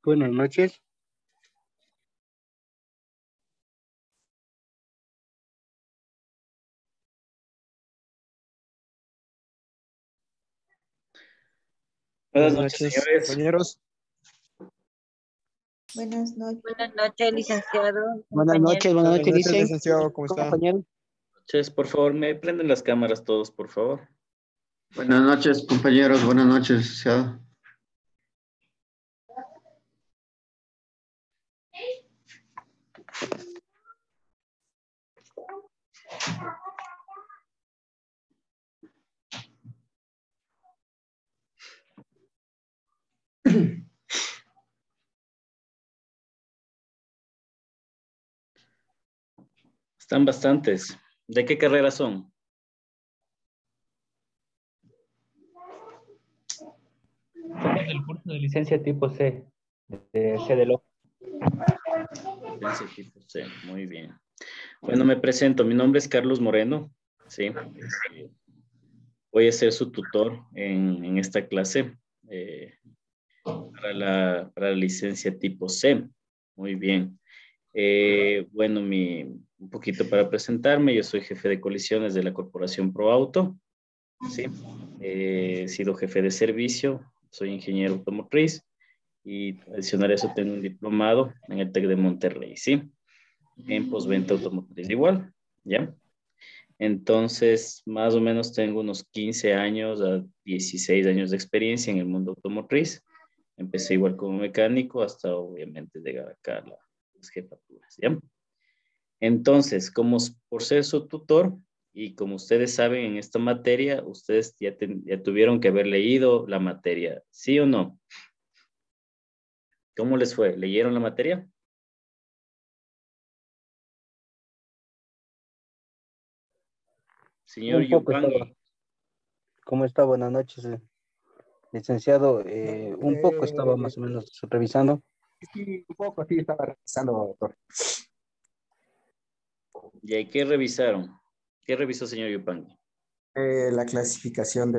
Buenas noches. Buenas noches, señores. Compañeros. Buenas noches. Buenas noches, licenciado. Buenas noches, Licenciado, ¿cómo está? compañero. Noches, por favor, me prenden las cámaras todos, por favor. Buenas noches, compañeros. Buenas noches, licenciado. Están bastantes. ¿De qué carrera son? Somos del curso de licencia tipo C, de C de lo. Licencia tipo C, muy bien. Bueno, me presento. Mi nombre es Carlos Moreno. Sí. Voy a ser su tutor en esta clase para la licencia tipo C. Muy bien. Bueno, un poquito para presentarme. Yo soy jefe de colisiones de la Corporación ProAuto. Sí. He sido jefe de servicio. Soy ingeniero automotriz. Y adicional a eso tengo un diplomado en el TEC de Monterrey, ¿sí? En postventa automotriz igual, ¿ya? Entonces, más o menos tengo unos 15 años a 16 años de experiencia en el mundo automotriz. Empecé igual como mecánico hasta obviamente llegar acá a las jefaturas, ¿ya? Entonces, por ser su tutor y como ustedes saben en esta materia, ustedes ya tuvieron que haber leído la materia, ¿sí o no? ¿Cómo les fue? ¿Leyeron la materia? Señor Un poco Yupanqui. estaba. ¿Cómo está? Buenas noches, licenciado. Un poco estaba más o menos revisando. Sí, un poco, sí, estaba revisando, doctor. ¿Y ahí qué revisaron? ¿Qué revisó, señor Yupanqui? La clasificación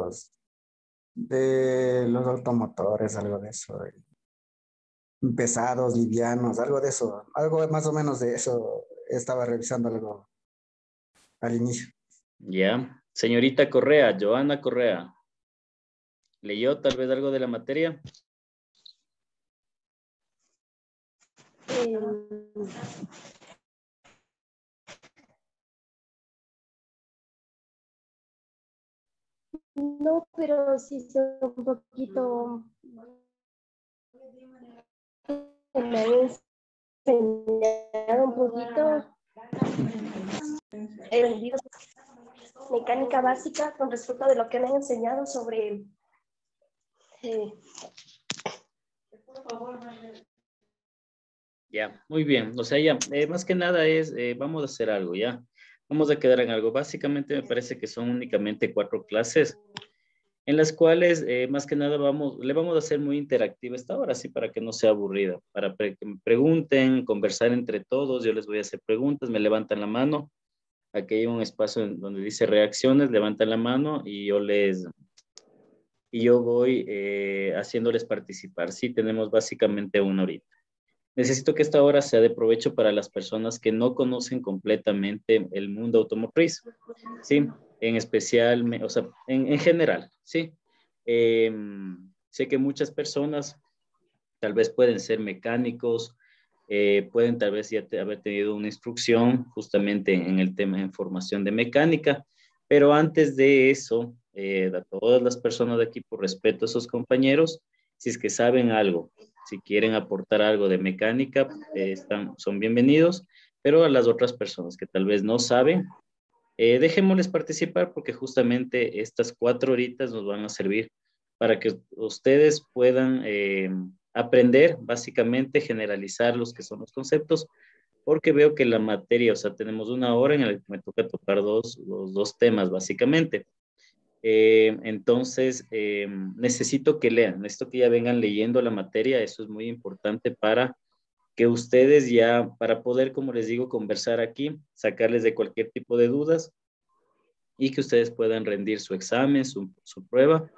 de los automotores, algo de eso. Pesados, livianos, algo de eso. Algo más o menos de eso estaba revisando algo al inicio. Ya. Señorita Correa, Joana Correa. ¿Leyó tal vez algo de la materia? No, pero sí sé un poquito. Me han enseñado un poquito. He vendido mecánica básica con respecto de lo que me han enseñado sobre. Ya, muy bien. O sea, ya, más que nada vamos a hacer algo, ¿ya? Vamos a quedar en algo. Básicamente me parece que son únicamente 4 clases en las cuales más que nada le vamos a hacer muy interactiva esta hora, así para que no sea aburrida, para que me pregunten, conversar entre todos, yo les voy a hacer preguntas, me levantan la mano, aquí hay un espacio donde dice reacciones, levantan la mano y yo voy haciéndoles participar, sí, tenemos básicamente 1 horita. Necesito que esta hora sea de provecho para las personas que no conocen completamente el mundo automotriz, ¿sí? En especial, o sea, en general, ¿sí? Sé que muchas personas tal vez pueden ser mecánicos, pueden tal vez ya haber tenido una instrucción justamente en el tema de formación de mecánica, pero antes de eso, a todas las personas de aquí, por respeto a sus compañeros, si es que saben algo, si quieren aportar algo de mecánica, son bienvenidos, pero a las otras personas que tal vez no saben, dejémosles participar porque justamente estas 4 horitas nos van a servir para que ustedes puedan aprender, básicamente generalizar los que son los conceptos, porque veo que la materia, o sea, tenemos 1 hora en la que me toca tocar los dos temas, básicamente. Entonces, necesito que lean, necesito que ya vengan leyendo la materia, eso es muy importante para que ustedes ya, para poder, como les digo, conversar aquí, sacarles de cualquier tipo de dudas y que ustedes puedan rendir su examen, su prueba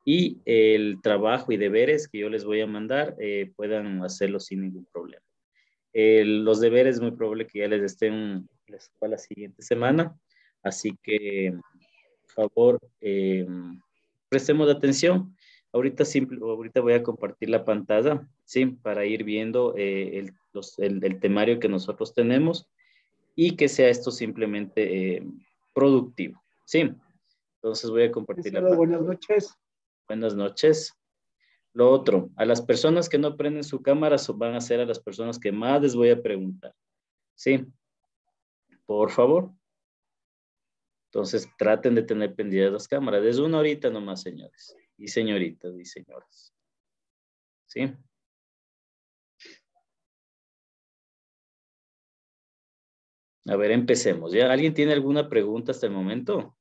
y el trabajo y deberes que yo les voy a mandar puedan hacerlo sin ningún problema. Los deberes es muy probable que ya les estén para la siguiente semana, así que por favor prestemos atención. Ahorita voy a compartir la pantalla, ¿sí? Para ir viendo el temario que nosotros tenemos y que sea esto simplemente productivo, ¿sí? Entonces voy a compartir la pantalla. Buenas noches. Buenas noches. Lo otro, a las personas que no prenden su cámara van a ser a las personas que más les voy a preguntar, ¿sí? Por favor. Entonces traten de tener pendientes las cámaras. Es una horita nomás, señores y señoritas y señoras. ¿Sí? A ver, empecemos. ¿Ya? ¿Alguien tiene alguna pregunta hasta el momento?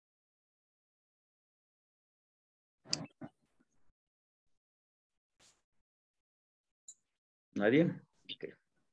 ¿Nadie? Okay.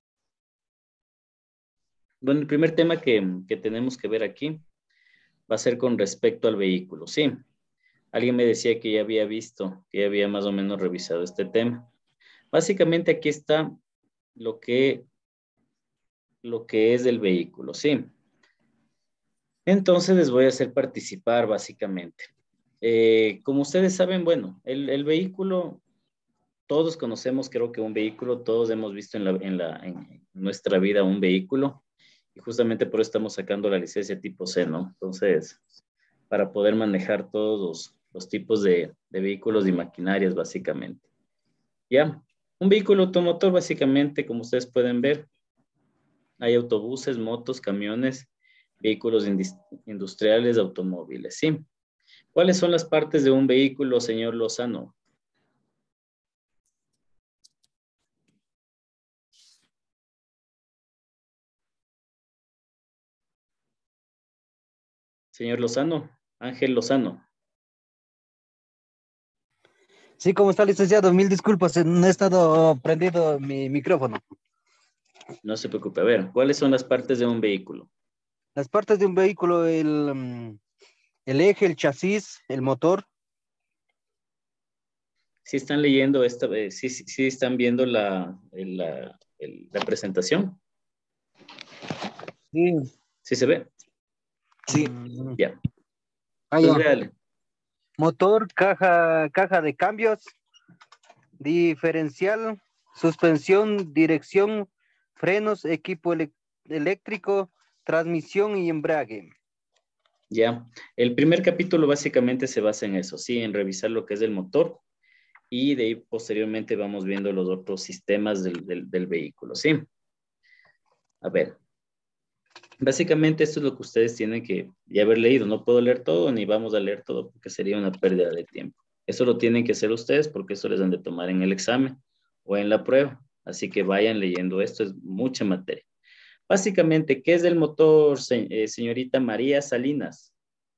Bueno, el primer tema que tenemos que ver aquí va a ser con respecto al vehículo. Sí. Alguien me decía que ya había visto, que ya había más o menos revisado este tema. Básicamente aquí está lo que es el vehículo. Sí. Entonces les voy a hacer participar básicamente. Como ustedes saben, bueno, el vehículo, todos conocemos, creo que un vehículo, todos hemos visto en nuestra vida un vehículo y justamente por eso estamos sacando la licencia tipo C, ¿no? Entonces, para poder manejar todos los tipos de vehículos y maquinarias, básicamente. ¿Ya? Un vehículo automotor, básicamente, como ustedes pueden ver, hay autobuses, motos, camiones, vehículos industriales, automóviles, ¿sí? ¿Cuáles son las partes de un vehículo, señor Lozano? Señor Lozano, Ángel Lozano. Sí, ¿cómo está, licenciado? Mil disculpas, no he estado prendido mi micrófono. No se preocupe. A ver, ¿cuáles son las partes de un vehículo? Las partes de un vehículo, el eje, el chasis, el motor. ¿Sí están leyendo esta, sí están viendo la presentación? Sí. ¿Sí se ve? Sí. Ya. Ah, Entonces, ya. véale. Motor, caja de cambios, diferencial, suspensión, dirección, frenos, equipo eléctrico, transmisión y embrague. Ya. El primer capítulo básicamente se basa en eso, sí, en revisar lo que es el motor y de ahí posteriormente vamos viendo los otros sistemas del vehículo, ¿sí? A ver. Básicamente esto es lo que ustedes tienen que ya haber leído. No puedo leer todo ni vamos a leer todo porque sería una pérdida de tiempo. Eso lo tienen que hacer ustedes porque eso les han de tomar en el examen o en la prueba. Así que vayan leyendo esto, es mucha materia. Básicamente, ¿qué es el motor, señorita María Salinas?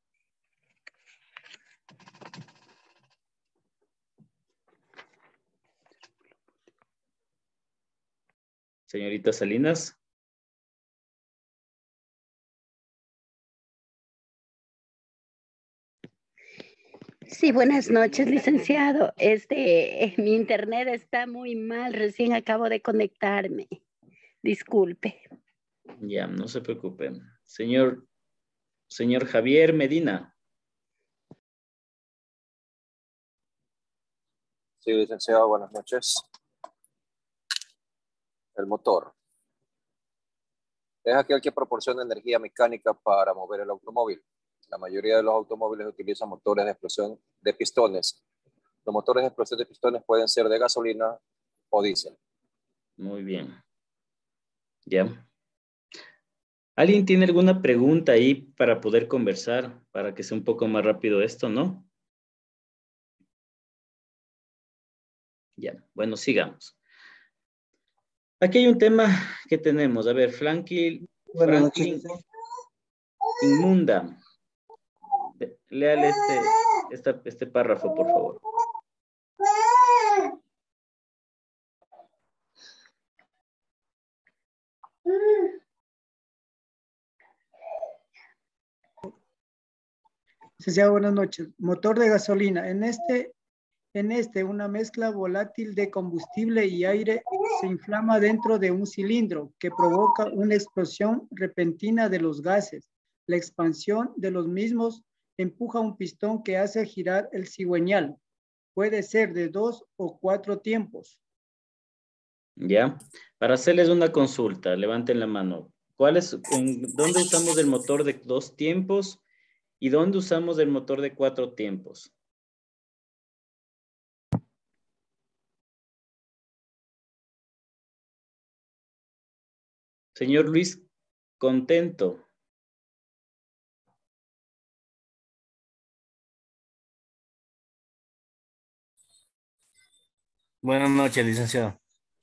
Señorita Salinas. Sí, buenas noches, licenciado. Mi internet está muy mal, recién acabo de conectarme. Disculpe. Ya, no se preocupe. Señor Javier Medina. Sí, licenciado, buenas noches. El motor es aquel que proporciona energía mecánica para mover el automóvil. La mayoría de los automóviles utilizan motores de explosión de pistones. Los motores de explosión de pistones pueden ser de gasolina o diésel. Muy bien. Ya. ¿Alguien tiene alguna pregunta ahí para poder conversar, para que sea un poco más rápido esto, no? Ya, bueno, sigamos. Aquí hay un tema que tenemos. A ver, Franklin Inmunda. Léale este párrafo, por favor. Licenciado, buenas noches. Motor de gasolina. Una mezcla volátil de combustible y aire se inflama dentro de un cilindro que provoca una explosión repentina de los gases. La expansión de los mismos empuja un pistón que hace girar el cigüeñal. Puede ser de 2 o 4 tiempos. Ya. Para hacerles una consulta, levanten la mano. ¿Dónde usamos el motor de 2 tiempos y dónde usamos el motor de 4 tiempos? Señor Luis, contento. Buenas noches, licenciado.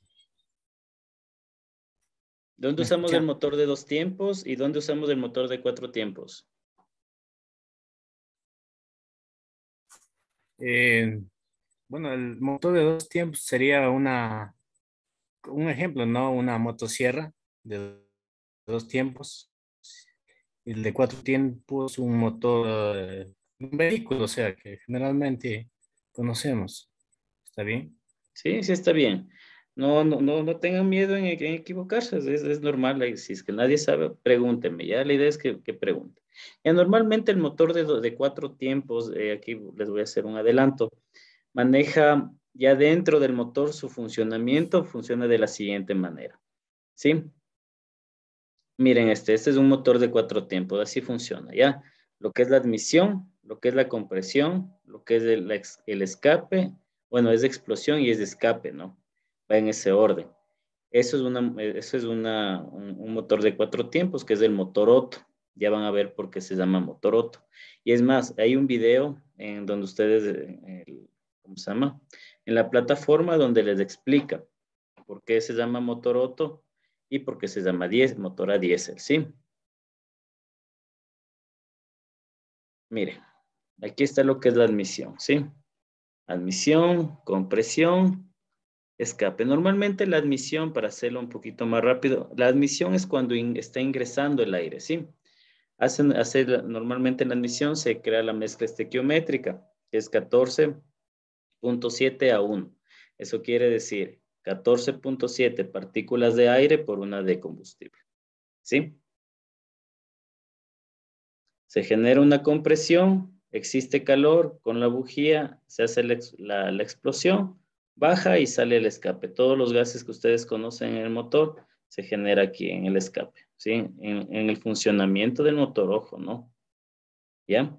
¿Dónde ¿Me usamos el escucha? motor de 2 tiempos y dónde usamos el motor de 4 tiempos? Bueno, el motor de 2 tiempos sería un ejemplo, ¿no? Una motosierra de 2 tiempos. Y el de 4 tiempos, un motor, un vehículo, o sea, que generalmente conocemos. ¿Está bien? Sí, sí está bien. No tengan miedo en equivocarse, es normal. Si es que nadie sabe, pregúntenme. Ya la idea es que pregunten. Ya, normalmente el motor de 4 tiempos, aquí les voy a hacer un adelanto, maneja ya dentro del motor su funcionamiento, funciona de la siguiente manera. ¿Sí? Miren, este es un motor de 4 tiempos, así funciona, ¿ya? Lo que es la admisión, lo que es la compresión, lo que es el escape, bueno, es de explosión y es de escape, ¿no? Va en ese orden. Eso es un motor de 4 tiempos, que es el motor Otto. Ya van a ver por qué se llama motor Otto. Y es más, hay un video en donde ustedes, ¿cómo se llama? En la plataforma donde les explica por qué se llama motor Otto y por qué se llama motor a diésel, ¿sí? Miren, aquí está lo que es la admisión, ¿sí? Admisión, compresión, escape. Normalmente la admisión, para hacerlo un poquito más rápido, la admisión es cuando está ingresando el aire, ¿sí? Normalmente en la admisión se crea la mezcla estequiométrica, que es 14.7 a 1. Eso quiere decir 14.7 partículas de aire por una de combustible, ¿sí? Se genera una compresión, existe calor, con la bujía se hace la explosión, baja y sale el escape. Todos los gases que ustedes conocen en el motor se genera aquí en el escape, ¿sí? En el funcionamiento del motor, ojo, ¿no? ¿Ya?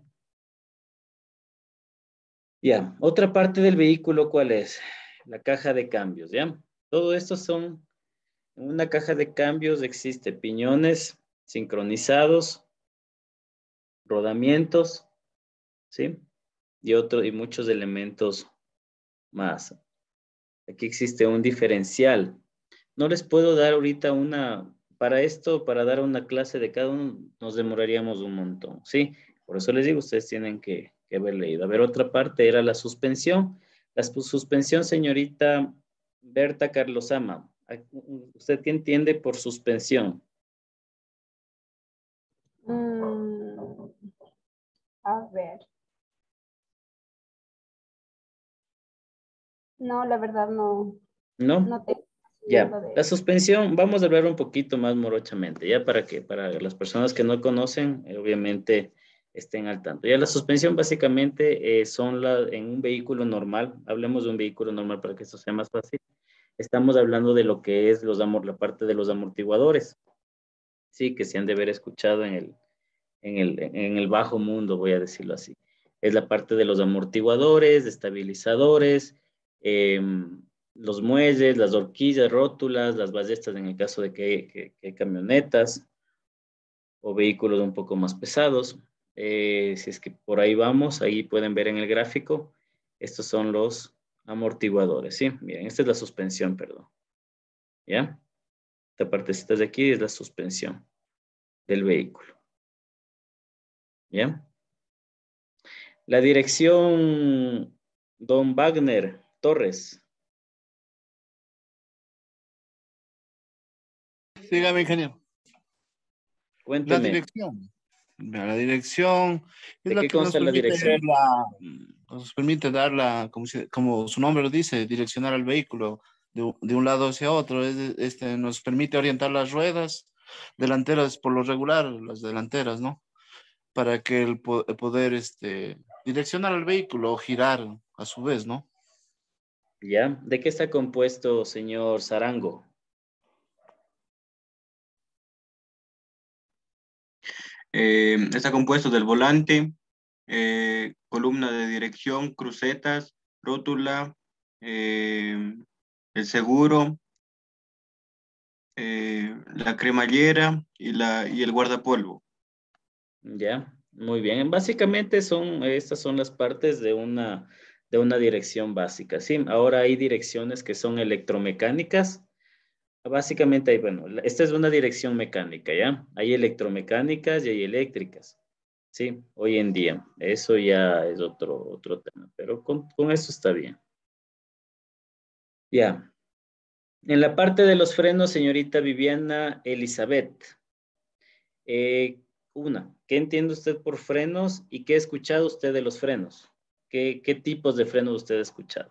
Ya, otra parte del vehículo, ¿cuál es? La caja de cambios, ¿ya? Todo esto en una caja de cambios existe piñones sincronizados, rodamientos, ¿sí? Y muchos elementos más. Aquí existe un diferencial. No les puedo dar ahorita para dar una clase de cada uno, nos demoraríamos un montón, ¿sí? Por eso les digo, ustedes tienen que haber leído. A ver, otra parte era la suspensión. La suspensión, señorita Berta Carlosama. ¿Usted qué entiende por suspensión? A ver. No, la verdad no. ¿No? No tengo Ya, conocimiento de la eso. suspensión, vamos a hablar un poquito más morochamente, ya para las personas que no conocen, obviamente estén al tanto. Ya la suspensión básicamente en un vehículo normal, hablemos de un vehículo normal para que esto sea más fácil, estamos hablando de lo que es la parte de los amortiguadores, sí, que se han de haber escuchado en el bajo mundo, voy a decirlo así. Es la parte de los amortiguadores, estabilizadores, los muelles, las horquillas, rótulas, las ballestas en el caso de que hay camionetas o vehículos un poco más pesados. Si es que por ahí vamos, ahí pueden ver en el gráfico, estos son los amortiguadores, ¿sí? Miren, esta es la suspensión, perdón. ¿Ya? Esta partecita de aquí es la suspensión del vehículo. ¿Ya? La dirección, don Wagner Torres. Dígame, ingeniero. La Cuénteme. dirección. La dirección es ¿De la qué que nos consta la permite, dirección? nos permite dar la, como su nombre lo dice, direccionar al vehículo de un lado hacia otro. Nos permite orientar las ruedas delanteras por lo regular, las delanteras, ¿no? Para que el poder direccionar al vehículo o girar a su vez, ¿no? ¿Ya? ¿De qué está compuesto, señor Sarango? Está compuesto del volante, columna de dirección, crucetas, rótula, el seguro, la cremallera y el guardapolvo. Ya, muy bien. Básicamente estas son las partes de una dirección básica, ¿sí? Ahora hay direcciones que son electromecánicas. Básicamente hay, bueno, esta es una dirección mecánica, ¿ya? Hay electromecánicas y hay eléctricas, ¿sí? Hoy en día. Eso ya es otro tema, pero con eso está bien. Ya. En la parte de los frenos, señorita Viviana Elizabeth. ¿Qué entiende usted por frenos y qué ha escuchado usted de los frenos? ¿Qué tipos de frenos usted ha escuchado?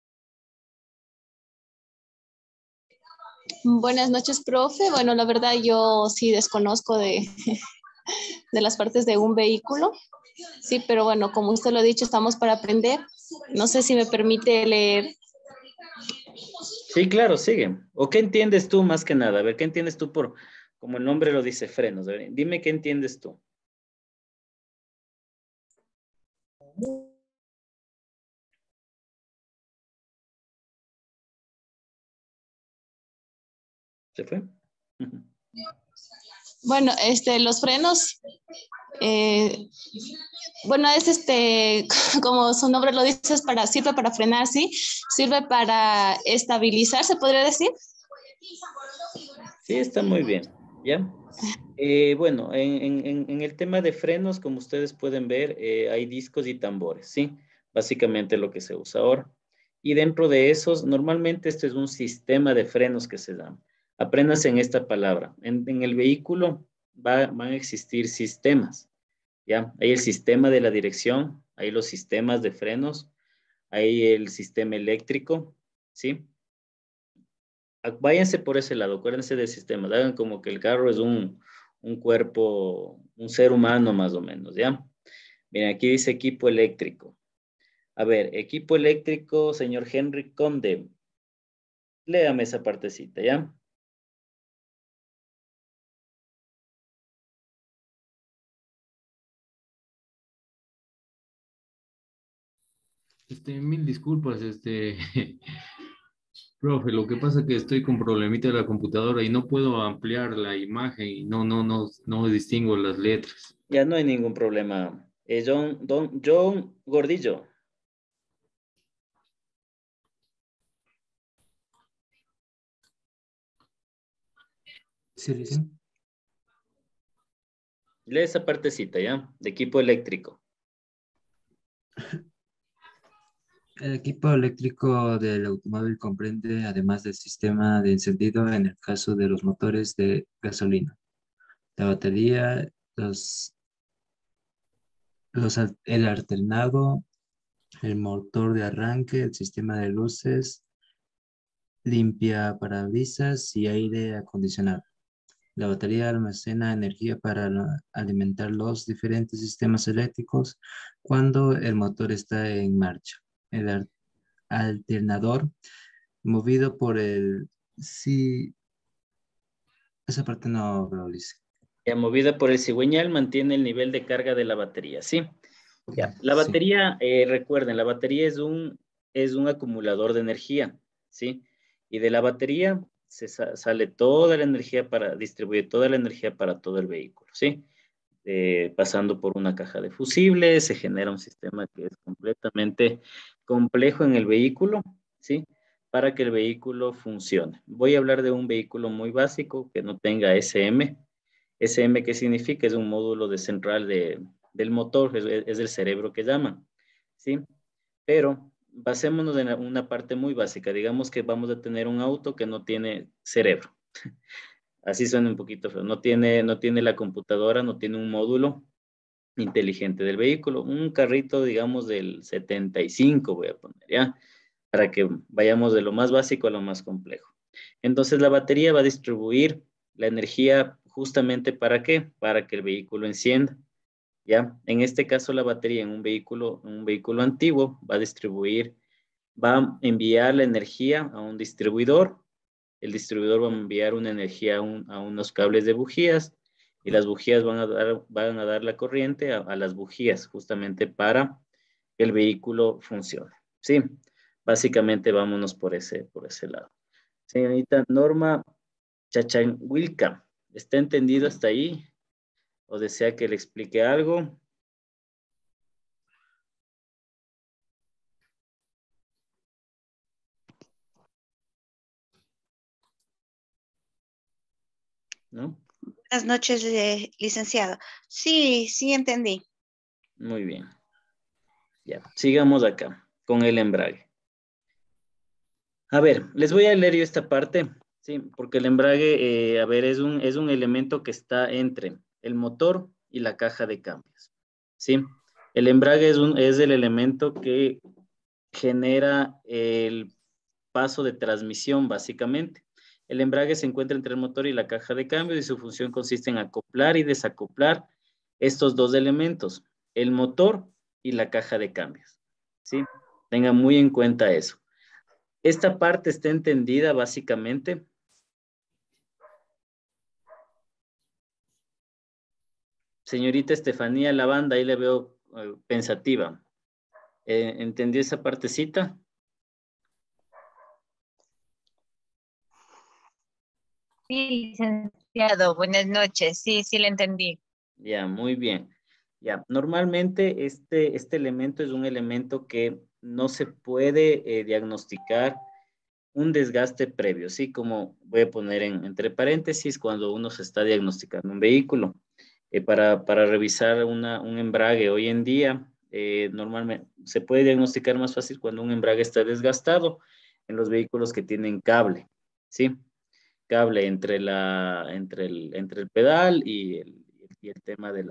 Buenas noches, profe. Bueno, la verdad yo sí desconozco de las partes de un vehículo. Sí, pero bueno, como usted lo ha dicho, estamos para aprender. No sé si me permite leer. Sí, claro, sigue. ¿O qué entiendes tú más que nada? A ver, ¿qué entiendes tú como el nombre lo dice, frenos? A ver, dime qué entiendes tú. ¿Se fue? Bueno, los frenos, bueno, es como su nombre lo dice, sirve para frenar, ¿sí? Sirve para estabilizar, ¿se podría decir? Sí, está muy bien, ¿ya? Bueno, en el tema de frenos, como ustedes pueden ver, hay discos y tambores, ¿sí? Básicamente lo que se usa ahora. Y dentro de esos, normalmente este es un sistema de frenos que se dan. Apréndase en esta palabra. En el vehículo van a existir sistemas, ¿ya? Hay el sistema de la dirección, hay los sistemas de frenos, hay el sistema eléctrico, ¿sí? Váyanse por ese lado, acuérdense de sistemas, hagan como que el carro es un cuerpo, un ser humano más o menos, ¿ya? Miren, aquí dice equipo eléctrico. A ver, equipo eléctrico, señor Henry Conde, léame esa partecita, ¿ya? Mil disculpas, profe, lo que pasa es que estoy con problemita de la computadora y no puedo ampliar la imagen y no distingo las letras. Ya no hay ningún problema. John Gordillo. Sí, dicen. Lee esa partecita, ¿ya? De equipo eléctrico. El equipo eléctrico del automóvil comprende, además del sistema de encendido en el caso de los motores de gasolina, la batería, el alternado, el motor de arranque, el sistema de luces, limpia parabrisas y aire acondicionado. La batería almacena energía para alimentar los diferentes sistemas eléctricos cuando el motor está en marcha. El alternador, movido por sí, esa parte no lo dice. Ya movida por el cigüeñal, mantiene el nivel de carga de la batería, ¿sí? Ya. La Sí. batería, recuerden, la batería es un acumulador de energía, ¿sí? Y de la batería sale toda la energía distribuye toda la energía para todo el vehículo, ¿sí? Pasando por una caja de fusibles, se genera un sistema que es completamente complejo en el vehículo, ¿sí? Para que el vehículo funcione. Voy a hablar de un vehículo muy básico que no tenga SM. SM, ¿qué significa? Es un módulo de central del motor, es el cerebro que llaman, ¿sí? Pero basémonos en una parte muy básica. Digamos que vamos a tener un auto que no tiene cerebro. Así suena un poquito feo. No tiene la computadora, no tiene un módulo inteligente del vehículo. Un carrito, digamos, del 75 voy a poner, ¿ya? Para que vayamos de lo más básico a lo más complejo. Entonces, la batería va a distribuir la energía justamente ¿para qué? Para que el vehículo encienda, ¿ya? En este caso, la batería en un vehículo antiguo va a enviar la energía a un distribuidor. El distribuidor va a enviar una energía a unos cables de bujías y las bujías van a dar la corriente a las bujías justamente para que el vehículo funcione. Sí, básicamente vámonos por ese lado. Señorita Norma Chachanhuilca, ¿está entendido hasta ahí? ¿O desea que le explique algo? ¿No? Buenas noches, licenciado. Sí, sí entendí. Muy bien. Ya, sigamos acá con el embrague. A ver, les voy a leer yo esta parte, sí, porque el embrague, a ver, es un elemento que está entre el motor y la caja de cambios, ¿sí? El embrague es el elemento que genera el paso de transmisión, básicamente. El embrague se encuentra entre el motor y la caja de cambios y su función consiste en acoplar y desacoplar estos dos elementos, el motor y la caja de cambios, ¿sí? Tengan muy en cuenta eso. Esta parte está entendida básicamente. Señorita Estefanía Lavanda, ahí le veo pensativa. ¿Entendió esa partecita? Sí, licenciado, buenas noches. Sí, sí le entendí. Ya, muy bien. Ya, normalmente este elemento es un elemento que no se puede diagnosticar un desgaste previo, ¿sí? Como voy a poner entre paréntesis cuando uno se está diagnosticando un vehículo. Para revisar un embrague hoy en día, normalmente se puede diagnosticar más fácil cuando un embrague está desgastado en los vehículos que tienen cable, ¿sí? Cable entre el pedal y el tema de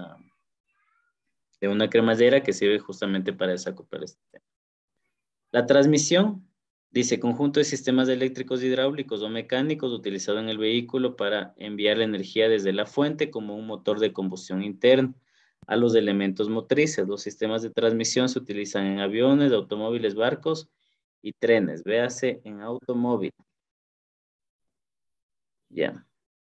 una cremallera que sirve justamente para desacoplar este tema. La transmisión dice conjunto de sistemas eléctricos, hidráulicos o mecánicos utilizado en el vehículo para enviar la energía desde la fuente como un motor de combustión interno a los elementos motrices. Los sistemas de transmisión se utilizan en aviones, automóviles, barcos y trenes. Véase en automóvil. Ya.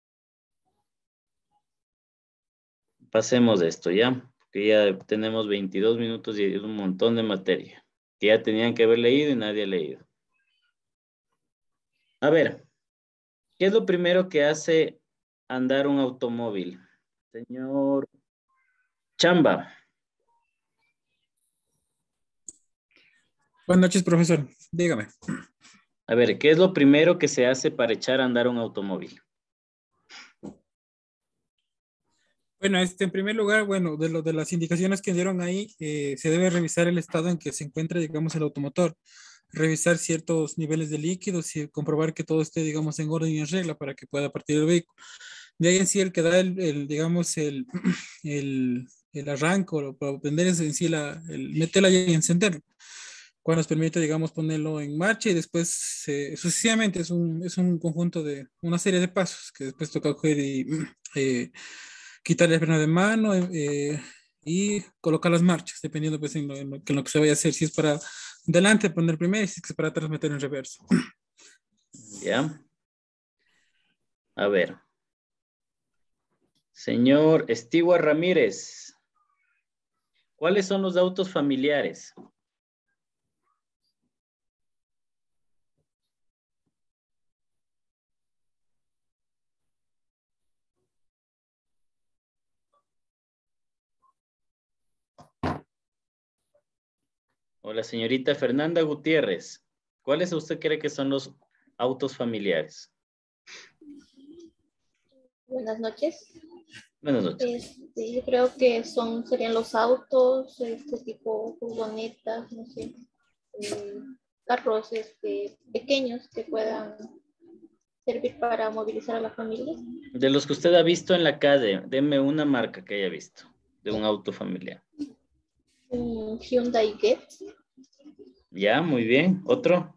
Pasemos de esto, ¿ya? Porque ya tenemos 22 minutos y un montón de materia que ya tenían que haber leído y nadie ha leído. A ver, ¿qué es lo primero que hace andar un automóvil? Señor Chamba. Buenas noches, profesor. Dígame. A ver, ¿qué es lo primero que se hace para echar a andar un automóvil? Bueno, en primer lugar, bueno, de las indicaciones que dieron ahí, se debe revisar el estado en que se encuentra, digamos, el automotor. Revisar ciertos niveles de líquidos y comprobar que todo esté, digamos, en orden y en regla para que pueda partir el vehículo. De ahí en sí el que da digamos, el arranque o para prender en sí el meterla y encenderlo. Cuando nos permite, digamos, ponerlo en marcha y después sucesivamente es un conjunto de una serie de pasos que después toca coger y quitarle el freno de mano y colocar las marchas, dependiendo pues en lo que se vaya a hacer. Si es para adelante, poner primero, y si es para atrás, meter en reverso. Ya. A ver. Señor Stewart Ramírez, ¿cuáles son los autos familiares? Hola, señorita Fernanda Gutiérrez. ¿Cuáles usted cree que son los autos familiares? Buenas noches. Buenas noches. Yo creo que serían los autos, tipo furgonetas, no sé, carros pequeños que puedan servir para movilizar a la familia. De los que usted ha visto en la calle, deme una marca que haya visto. de un auto familiar. Un Hyundai Getz. Ya, muy bien. ¿Otro?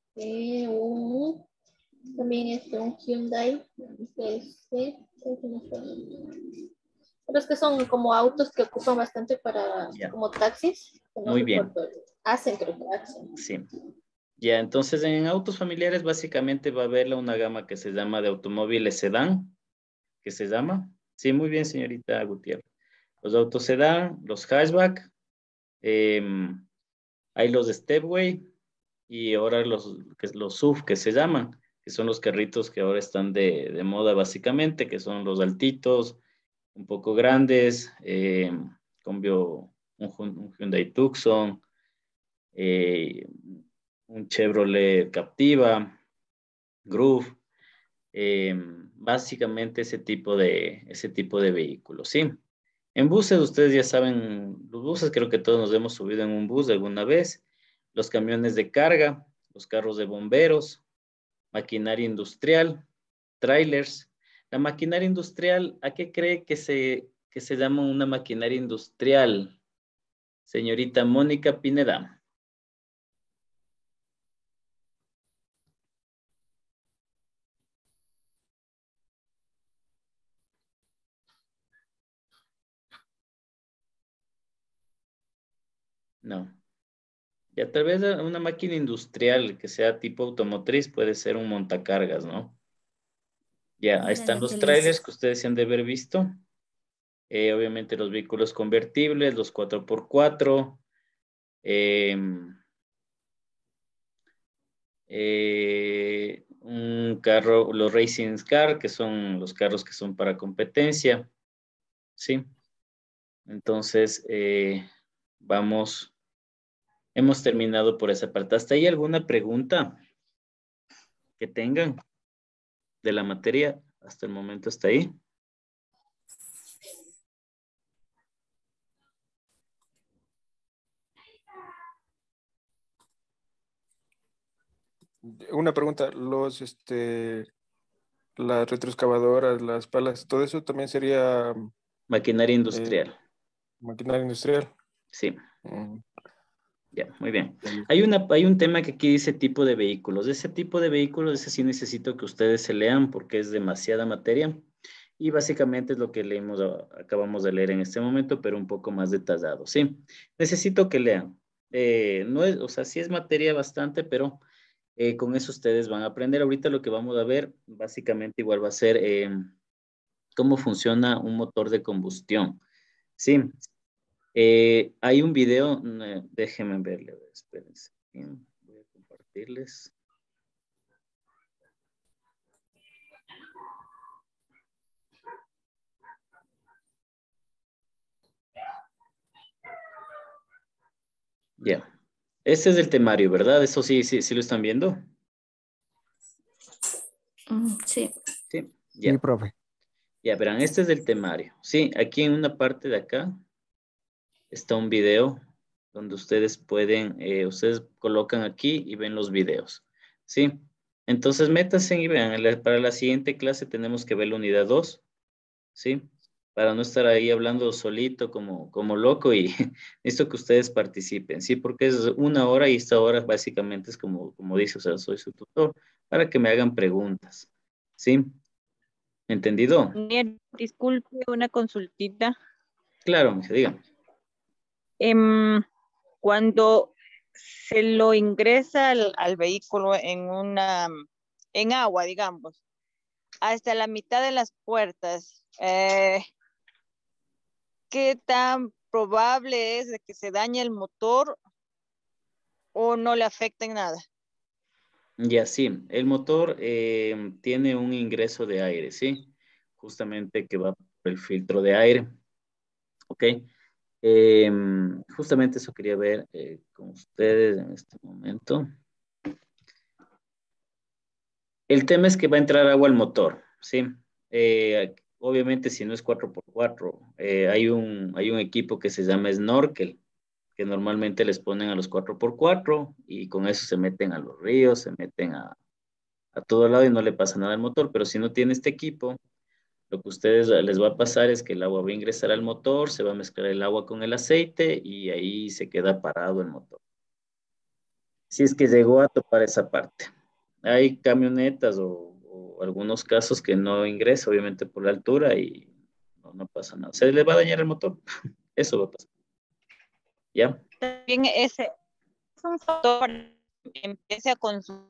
También es un Hyundai. Los que son como autos que ocupan bastante para como taxis. No Muy bien. recuerdo. Hacen, creo que hacen. Sí. Ya, entonces en autos familiares básicamente va a haber una gama que se llama de automóviles sedán, que se llama. Sí, muy bien, señorita Gutiérrez. Los autos sedán, los hatchback, hay los stepway y ahora los SUV que se llaman, que son los carritos que ahora están de moda básicamente, que son los altitos, un poco grandes, cambio un Hyundai Tucson, un Chevrolet Captiva, Groove, básicamente ese tipo de vehículos, ¿sí? En buses, ustedes ya saben, los buses creo que todos nos hemos subido en un bus alguna vez, los camiones de carga, los carros de bomberos, maquinaria industrial, trailers. La maquinaria industrial, ¿a qué cree que se llama una maquinaria industrial? Señorita Mónica Pineda. No. Ya tal vez una máquina industrial que sea tipo automotriz puede ser un montacargas, ¿no? Ya, ahí están los trailers que ustedes se han de haber visto. Obviamente los vehículos convertibles, los 4x4. Un carro, los racing car, que son los carros que son para competencia. ¿Sí? Entonces, vamos. Hemos terminado por esa parte. ¿Hasta ahí alguna pregunta que tengan de la materia? Hasta el momento está ahí. Una pregunta, las retroexcavadoras, las palas, todo eso también sería maquinaria industrial. Maquinaria industrial. Sí. Ya, muy bien. Hay un tema que aquí dice tipo de vehículos. Ese tipo de vehículos, ese sí necesito que ustedes se lean porque es demasiada materia. Y básicamente es lo que acabamos de leer en este momento, pero un poco más detallado. Sí, necesito que lean. No es, o sea, sí es materia bastante, pero con eso ustedes van a aprender. Ahorita lo que vamos a ver, básicamente igual va a ser cómo funciona un motor de combustión. Sí. Hay un video, déjenme verle, espérense. Voy a compartirles. Ya. Este es el temario, ¿verdad? Eso sí lo están viendo. Sí. Sí, ya. Sí, profe. Ya, verán, este es el temario. Sí, aquí en una parte de acá está un video donde ustedes pueden, ustedes colocan aquí y ven los videos. Sí. Entonces, métanse y vean, para la siguiente clase tenemos que ver la unidad 2. ¿Sí? Para no estar ahí hablando solito como loco y necesito que ustedes participen, ¿sí? Porque es 1 hora y esta hora básicamente es como dice, o sea, soy su tutor, para que me hagan preguntas, ¿sí? ¿Entendido? Disculpe, una consultita. Claro, mija, dígame. Cuando se lo ingresa al vehículo en agua, digamos, hasta la mitad de las puertas, ¿qué tan probable es de que se dañe el motor o no le afecta en nada? Ya, sí, el motor tiene un ingreso de aire, ¿sí? Justamente que va por el filtro de aire, ¿ok? Justamente eso quería ver con ustedes en este momento. El tema es que va a entrar agua al motor, ¿sí? Obviamente si no es 4x4, hay un equipo que se llama snorkel, que normalmente les ponen a los 4x4 y con eso se meten a los ríos, se meten a todo lado y no le pasa nada al motor, pero si no tiene este equipo, Lo que a ustedes les va a pasar es que el agua va a ingresar al motor, se va a mezclar el agua con el aceite y ahí se queda parado el motor. Si es que llegó a topar esa parte. Hay camionetas o algunos casos que no ingresa, obviamente por la altura y no pasa nada. Se le va a dañar el motor. Eso va a pasar. ¿Ya? También ese es un factor que empiece a consumir.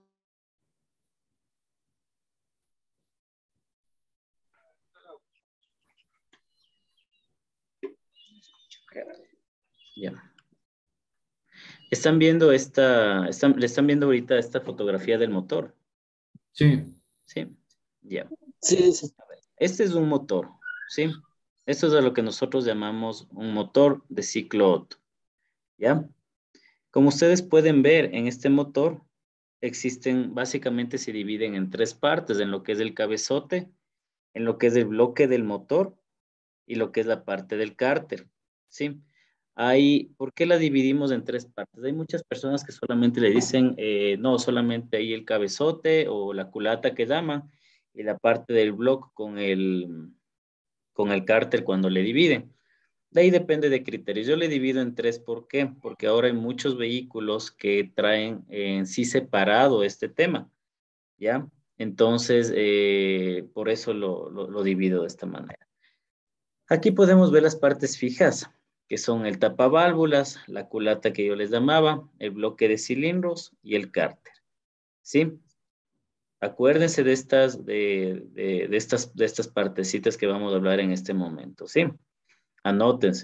Ya. ¿Están viendo le están viendo ahorita esta fotografía del motor? Sí. Sí. Ya. Sí, sí. Este es un motor, ¿sí? Esto es a lo que nosotros llamamos un motor de ciclo Otto, ¿ya? Como ustedes pueden ver en este motor, básicamente se dividen en tres partes, en lo que es el cabezote, en lo que es el bloque del motor y lo que es la parte del cárter, ¿sí? ¿Por qué la dividimos en tres partes? Hay muchas personas que solamente le dicen, no, solamente ahí el cabezote o la culata que llaman, y la parte del bloque con el cárter cuando le dividen. De ahí depende de criterios. Yo le divido en tres. ¿Por qué? Porque ahora hay muchos vehículos que traen en sí separado este tema, ¿ya? Entonces, por eso lo divido de esta manera. Aquí podemos ver las partes fijas, que son el tapaválvulas, la culata que yo les llamaba, el bloque de cilindros y el cárter, ¿sí? Acuérdense de estas partecitas que vamos a hablar en este momento, ¿sí? Anótense.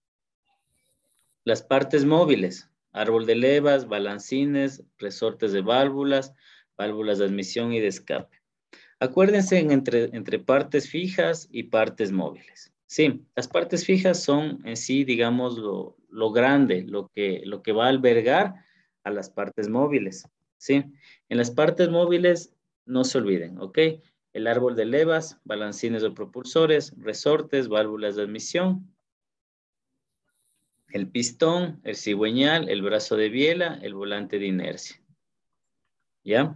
Las partes móviles, árbol de levas, balancines, resortes de válvulas, válvulas de admisión y de escape. Acuérdense entre partes fijas y partes móviles. Sí, las partes fijas son en sí, digamos, lo grande, lo que va a albergar a las partes móviles. Sí, en las partes móviles no se olviden, ¿ok? El árbol de levas, balancines o propulsores, resortes, válvulas de admisión, el pistón, el cigüeñal, el brazo de biela, el volante de inercia. ¿Ya?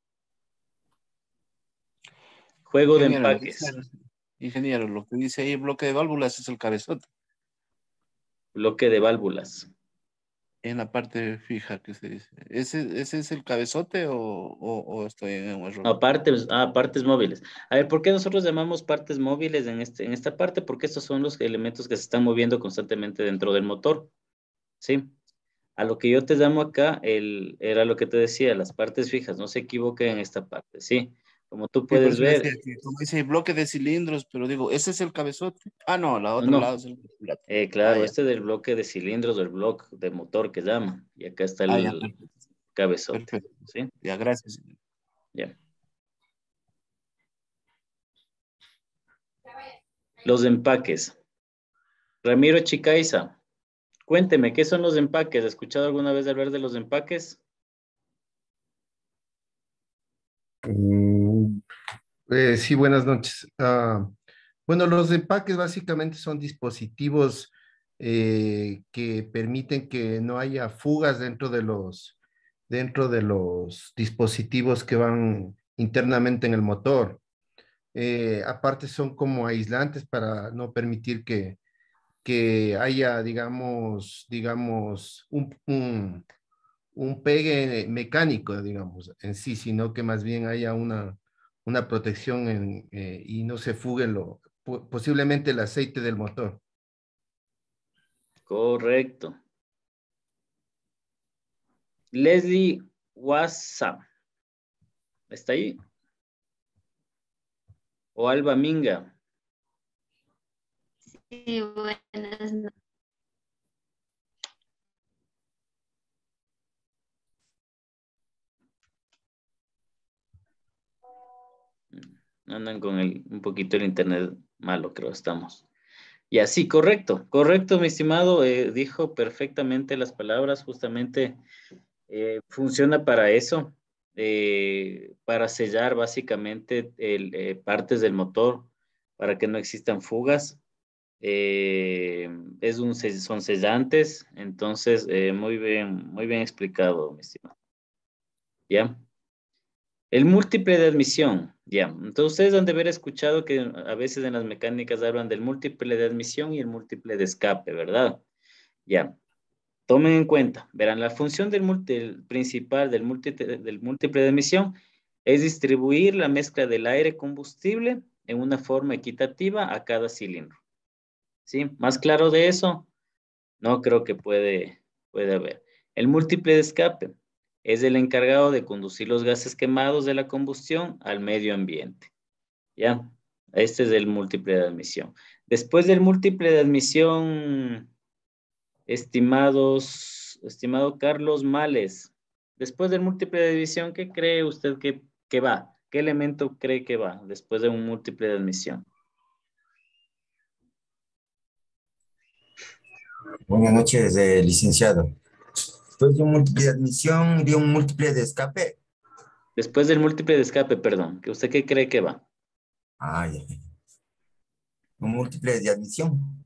Juego de empaques. Ingeniero, lo que dice ahí bloque de válvulas es el cabezote. Bloque de válvulas. En la parte fija que se dice. ¿Ese es el cabezote o estoy en un error? No, partes móviles. A ver, ¿por qué nosotros llamamos partes móviles en esta parte? Porque estos son los elementos que se están moviendo constantemente dentro del motor. ¿Sí? A lo que yo te llamo acá, era lo que te decía, las partes fijas. No se equivoquen en esta parte, ¿sí? Como tú puedes ver. Como dice bloque de cilindros, pero digo, ¿ese es el cabezote? Ah, no, la otro lado es el claro, este es el bloque de cilindros o el bloque de motor que llaman. Y acá está el cabezote. Perfecto. ¿Sí? Ya, gracias. Ya. Los empaques. Ramiro Chicaiza, cuénteme, ¿qué son los empaques? ¿Has escuchado alguna vez hablar de los empaques? Sí, buenas noches. Bueno, los empaques básicamente son dispositivos que permiten que no haya fugas dentro de los dispositivos que van internamente en el motor. Aparte son como aislantes para no permitir que haya, digamos, un pegue mecánico, digamos, en sí, sino que más bien haya una protección y no se fugue posiblemente el aceite del motor. Correcto. Leslie WhatsApp. ¿Está ahí? O Alba Minga. Sí, buenas noches. Andan con un poquito el internet malo, creo, estamos. Y así, correcto, mi estimado, dijo perfectamente las palabras, justamente funciona para eso, para sellar básicamente partes del motor, para que no existan fugas. Son sellantes, entonces muy bien explicado, mi estimado. ¿Ya? El múltiple de admisión. Ya, entonces ustedes han de haber escuchado que a veces en las mecánicas hablan del múltiple de admisión y el múltiple de escape, ¿verdad? Ya, tomen en cuenta, verán, la función del principal del múltiple de admisión es distribuir la mezcla del aire combustible en una forma equitativa a cada cilindro. ¿Sí? Más claro de eso, no creo que puede haber. El múltiple de escape es el encargado de conducir los gases quemados de la combustión al medio ambiente. ¿Ya? Este es el múltiple de admisión. Después del múltiple de admisión, estimado Carlos Males, después del múltiple de admisión, ¿qué cree usted que va? ¿Qué elemento cree que va después de un múltiple de admisión? Buenas noches, licenciado. Después de un múltiple de admisión, iría un múltiple de escape. Después del múltiple de escape, perdón. ¿Usted qué cree que va? Ah, ya. Un múltiple de admisión.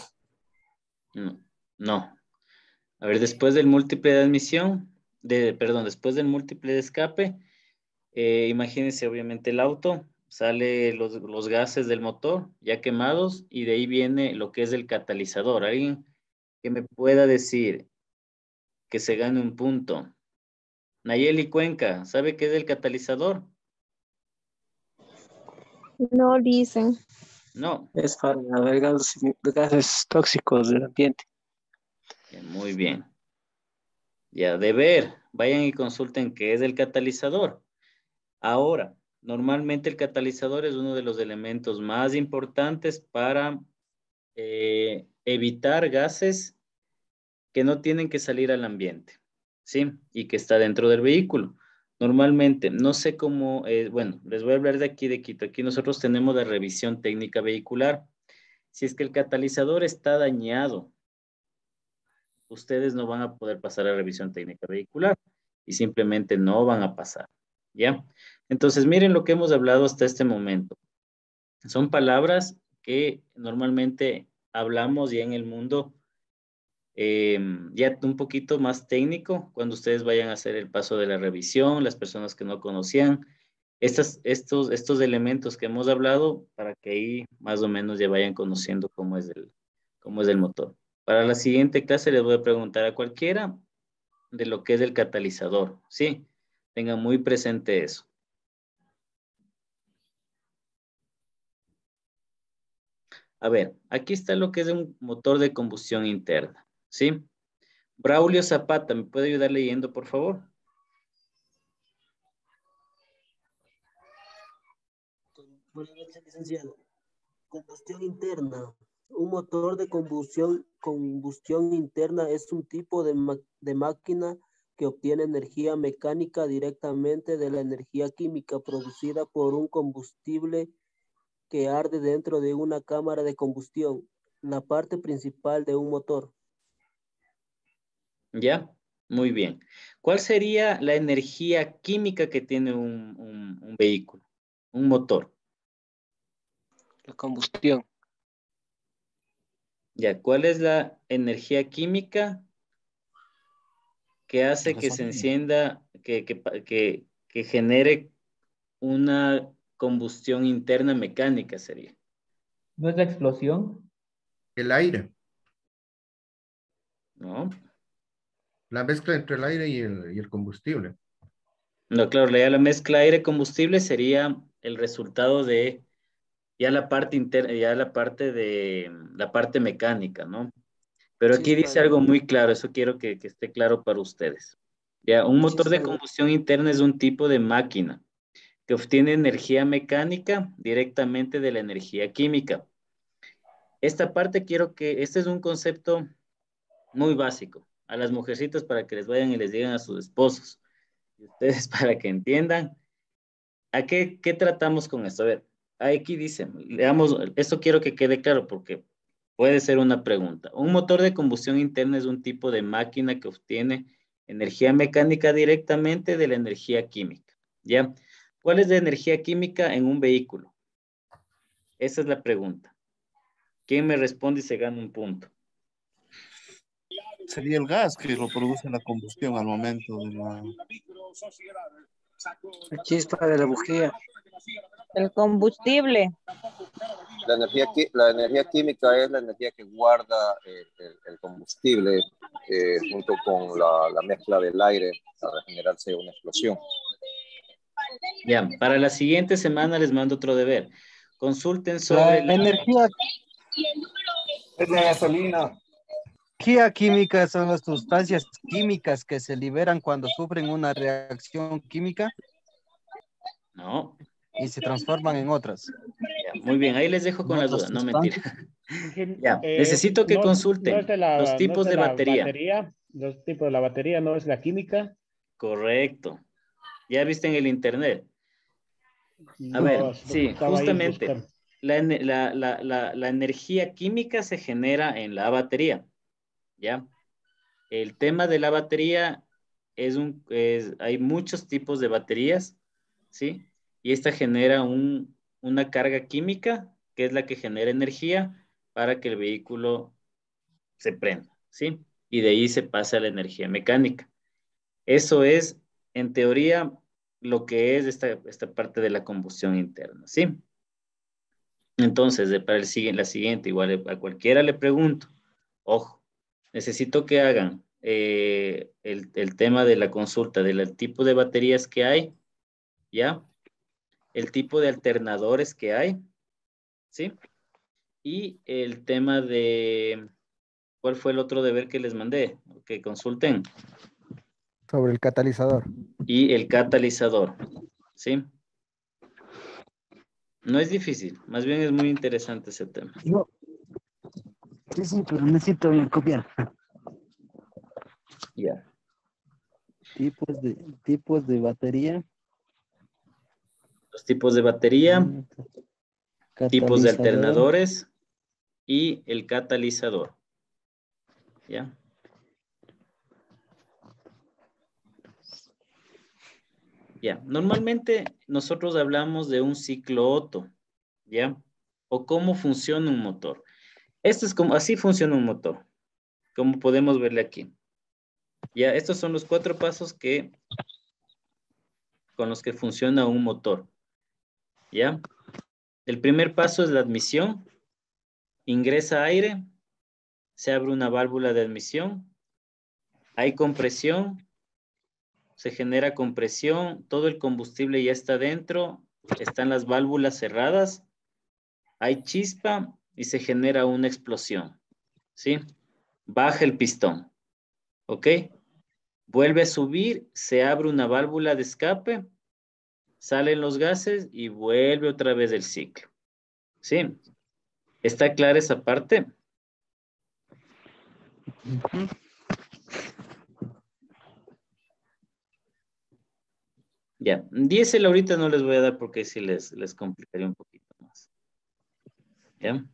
No. A ver, después del múltiple de admisión, después del múltiple de escape, imagínense obviamente el auto, sale los gases del motor ya quemados y de ahí viene lo que es el catalizador. ¿Alguien que me pueda decir que se gane un punto? Nayeli Cuenca, ¿sabe qué es el catalizador? No dicen. No. Es para ver gases tóxicos del ambiente. Muy bien. Ya, de ver, vayan y consulten qué es el catalizador. Ahora, normalmente el catalizador es uno de los elementos más importantes para evitar gases que no tienen que salir al ambiente, ¿sí? Y que está dentro del vehículo. Normalmente, no sé cómo, bueno, les voy a hablar de aquí de Quito. Aquí nosotros tenemos la revisión técnica vehicular. Si es que el catalizador está dañado, ustedes no van a poder pasar a revisión técnica vehicular y simplemente no van a pasar, ¿ya? Entonces, miren lo que hemos hablado hasta este momento. Son palabras que normalmente hablamos ya en el mundo ya un poquito más técnico, cuando ustedes vayan a hacer el paso de la revisión, las personas que no conocían, estos elementos que hemos hablado, para que ahí más o menos ya vayan conociendo cómo es el motor. Para la siguiente clase les voy a preguntar a cualquiera de lo que es el catalizador, ¿sí? Tengan muy presente eso. A ver, aquí está lo que es un motor de combustión interna, ¿sí? Braulio Zapata, ¿me puede ayudar leyendo, por favor? Buenas noches, licenciado. Combustión interna. Un motor de combustión interna es un tipo de máquina que obtiene energía mecánica directamente de la energía química producida por un combustible que arde dentro de una cámara de combustión, la parte principal de un motor. ¿Ya? Muy bien. ¿Cuál sería la energía química que tiene un vehículo, un motor? La combustión. Ya, ¿cuál es la energía química que hace que se encienda, que genere una combustión interna mecánica sería? ¿No es la explosión? El aire. No. La mezcla entre el aire y el combustible. No, claro, ya la mezcla aire-combustible sería el resultado de ya la parte interna, ya la parte mecánica, ¿no? Pero aquí Sí, dice algo muy claro, eso quiero que esté claro para ustedes. Ya, un motor de combustión interna es un tipo de máquina que obtiene energía mecánica directamente de la energía química. Esta parte este es un concepto muy básico a las mujercitas para que les vayan y les digan a sus esposos. Y ustedes para que entiendan. ¿A qué tratamos con esto? A ver, aquí dice, leamos, esto quiero que quede claro porque puede ser una pregunta. Un motor de combustión interna es un tipo de máquina que obtiene energía mecánica directamente de la energía química, ¿ya? ¿Cuál es la energía química en un vehículo? Esa es la pregunta. ¿Quién me responde y se gana un punto? Sería el gas que lo produce la combustión al momento de la... La chispa de la bujía. El combustible. La energía química es la energía que guarda el combustible junto con la mezcla del aire para generarse una explosión. Ya, para la siguiente semana les mando otro deber. Consulten sobre La energía Es la gasolina. energía química son las sustancias químicas que se liberan cuando sufren una reacción química. No. Y se transforman en otras. Ya, muy bien, ahí les dejo con las dudas, no mentira. Ya, Eh, necesito que no- consulten no es de la- los no tipos es de la batería. Los tipos de la batería no es la química. Correcto. Ya viste en el internet. A No, ver, es lo que sí, estaba ahí justamente. buscando. La energía química se genera en la batería. ¿Ya? El tema de la batería hay muchos tipos de baterías, ¿sí? Y esta genera una carga química, que es la que genera energía para que el vehículo se prenda, ¿sí? Y de ahí se pasa a la energía mecánica. Eso es, en teoría, lo que es esta parte de la combustión interna, ¿sí? Entonces, para la siguiente, igual a cualquiera le pregunto, ojo, necesito que hagan el tema de la consulta del tipo de baterías que hay, ¿ya? El tipo de alternadores que hay, ¿sí? Y el tema de, ¿cuál fue el otro deber que les mandé? Que consulten. Sobre el catalizador. Y el catalizador, ¿sí? No es difícil, más bien es muy interesante ese tema. No. Sí, pero necesito bien copiar. Ya. Tipos de batería. Los tipos de batería, tipos de Catalizador. alternadores y el catalizador. ¿Ya? Ya, normalmente nosotros hablamos de un ciclo Otto, ¿ya? O cómo funciona un motor. Esto es como, así funciona un motor, como podemos verle aquí. Ya, estos son los 4 pasos con los que funciona un motor, ¿ya? El primer paso es la admisión. Ingresa aire, se abre una válvula de admisión, hay compresión, se genera compresión, todo el combustible ya está dentro, están las válvulas cerradas, hay chispa y se genera una explosión, ¿sí? Baja el pistón, ¿ok? Vuelve a subir, se abre una válvula de escape, salen los gases y vuelve otra vez el ciclo, ¿sí? ¿Está clara esa parte? Ya, diésel ahorita no les voy a dar porque sí les complicaría un poquito más. ¿Ya?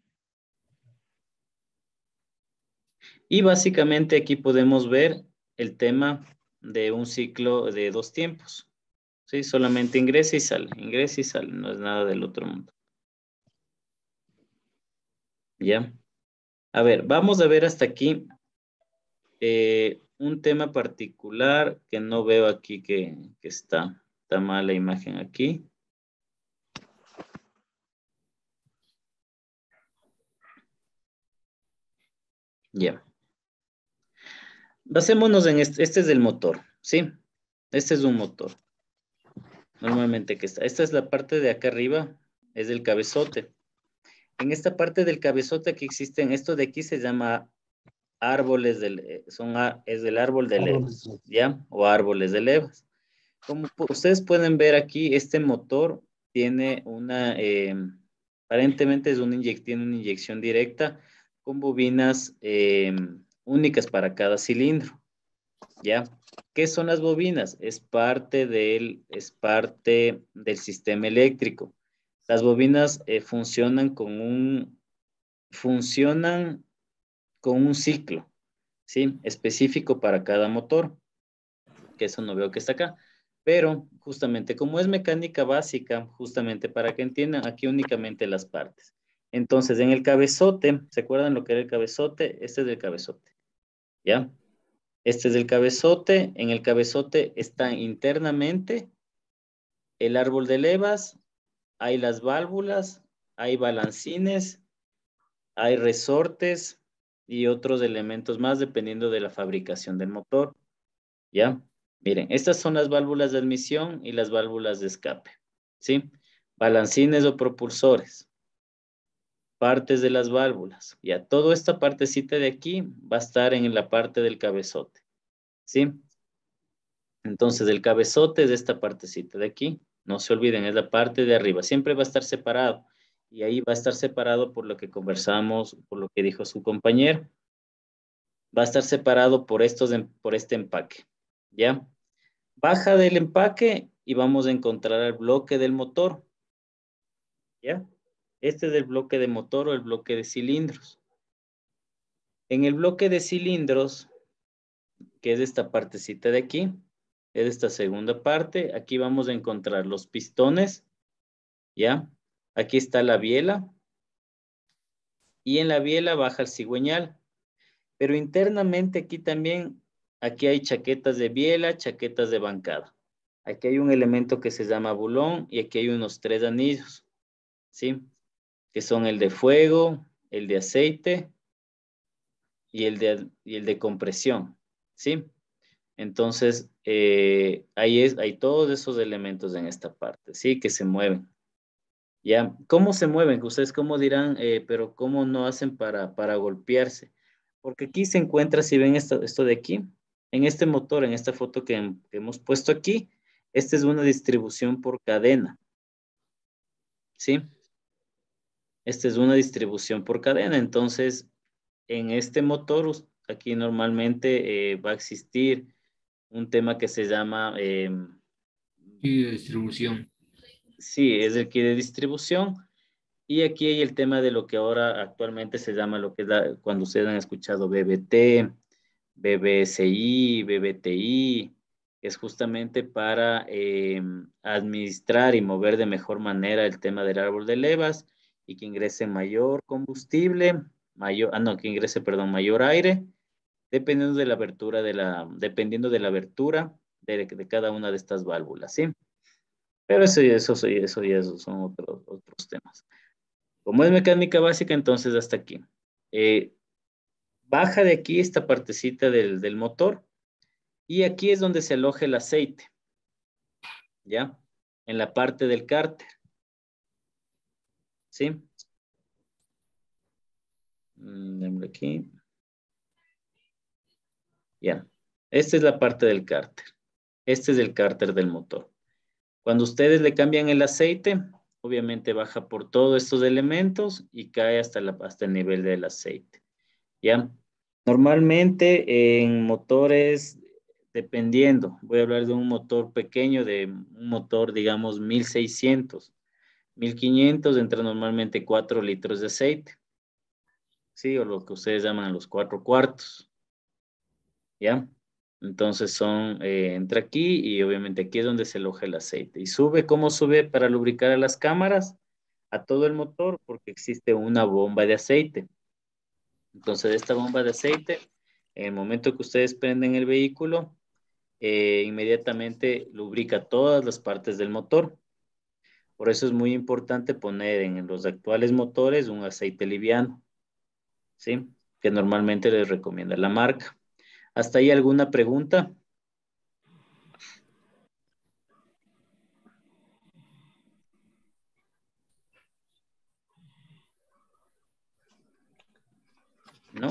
Y básicamente aquí podemos ver el tema de un ciclo de 2 tiempos. ¿Sí? Solamente ingresa y sale, no es nada del otro mundo. ¿Ya? A ver, vamos a ver hasta aquí un tema particular que no veo aquí que está mal la imagen aquí. Ya. Basémonos en este es del motor, ¿sí? Este es un motor. Normalmente que está. Esta es la parte de acá arriba, es del cabezote. En esta parte del cabezote que existen, esto de aquí se llama árboles es del árbol de levas, ¿ya? O árboles de levas. Como ustedes pueden ver aquí, este motor tiene aparentemente tiene una inyección directa con bobinas únicas para cada cilindro, ¿ya? ¿Qué son las bobinas? Es parte del sistema eléctrico. Las bobinas funcionan con un ciclo, ¿sí? Específico para cada motor, que eso no veo que está acá. Pero justamente como es mecánica básica, justamente para que entiendan aquí únicamente las partes. Entonces, en el cabezote, ¿se acuerdan lo que era el cabezote? Este es el cabezote, ¿ya? Este es el cabezote. En el cabezote está internamente el árbol de levas, hay las válvulas, hay balancines, hay resortes y otros elementos más dependiendo de la fabricación del motor. ¿Ya? Miren, estas son las válvulas de admisión y las válvulas de escape. ¿Sí? Balancines o propulsores. Partes de las válvulas. Ya, toda esta partecita de aquí va a estar en la parte del cabezote. ¿Sí? Entonces, el cabezote es esta partecita de aquí. No se olviden, es la parte de arriba. Siempre va a estar separado. Y ahí va a estar separado por lo que conversamos, por lo que dijo su compañero. Va a estar separado por este empaque. ¿Ya? Baja del empaque y vamos a encontrar el bloque del motor. ¿Ya? Este es el bloque de motor o el bloque de cilindros. En el bloque de cilindros, que es esta partecita de aquí, es esta segunda parte, aquí vamos a encontrar los pistones, ¿ya? Aquí está la biela, y en la biela baja el cigüeñal, pero internamente aquí también, aquí hay chaquetas de biela, chaquetas de bancada. Aquí hay un elemento que se llama bulón, y aquí hay unos 3 anillos, ¿sí? Que son el de fuego, el de aceite, y el de compresión, ¿sí? Entonces, hay todos esos elementos en esta parte, ¿sí? Que se mueven. ¿Ya? ¿Cómo se mueven? Ustedes cómo dirán, pero ¿cómo no hacen para golpearse? Porque aquí se encuentra, si ven esto de aquí, en este motor, en esta foto que hemos puesto aquí, esta es una distribución por cadena, ¿sí? Esta es una distribución por cadena, entonces, en este motor, aquí normalmente va a existir un tema que se llama... y de distribución. Sí, es el key de distribución. Y aquí hay el tema de lo que ahora actualmente se llama lo que es cuando ustedes han escuchado BBT, BBSI, BBTI, es justamente para administrar y mover de mejor manera el tema del árbol de levas y que ingrese mayor combustible, que ingrese, perdón, mayor aire, dependiendo de la abertura de cada una de estas válvulas, ¿sí? Pero eso ya son otros temas. Como es mecánica básica, entonces hasta aquí. Baja de aquí esta partecita del motor y aquí es donde se aloja el aceite, ¿ya? En la parte del cárter, ¿sí? Démosle aquí. Ya. Esta es la parte del cárter. Este es el cárter del motor. Cuando ustedes le cambian el aceite, obviamente baja por todos estos elementos y cae hasta el nivel del aceite. ¿Ya? Normalmente en motores, dependiendo, voy a hablar de un motor pequeño, de un motor, digamos, 1600, 1500, entra normalmente 4 litros de aceite. ¿Sí? O lo que ustedes llaman los 4 cuartos. ¿Ya? Entonces entra aquí y obviamente aquí es donde se aloja el aceite. ¿Y sube? ¿Cómo sube para lubricar a las cámaras? A todo el motor, porque existe una bomba de aceite. Entonces, esta bomba de aceite, en el momento que ustedes prenden el vehículo, inmediatamente lubrica todas las partes del motor. Por eso es muy importante poner en los actuales motores un aceite liviano, ¿sí? Que normalmente les recomienda la marca. ¿Hasta ahí alguna pregunta? ¿No?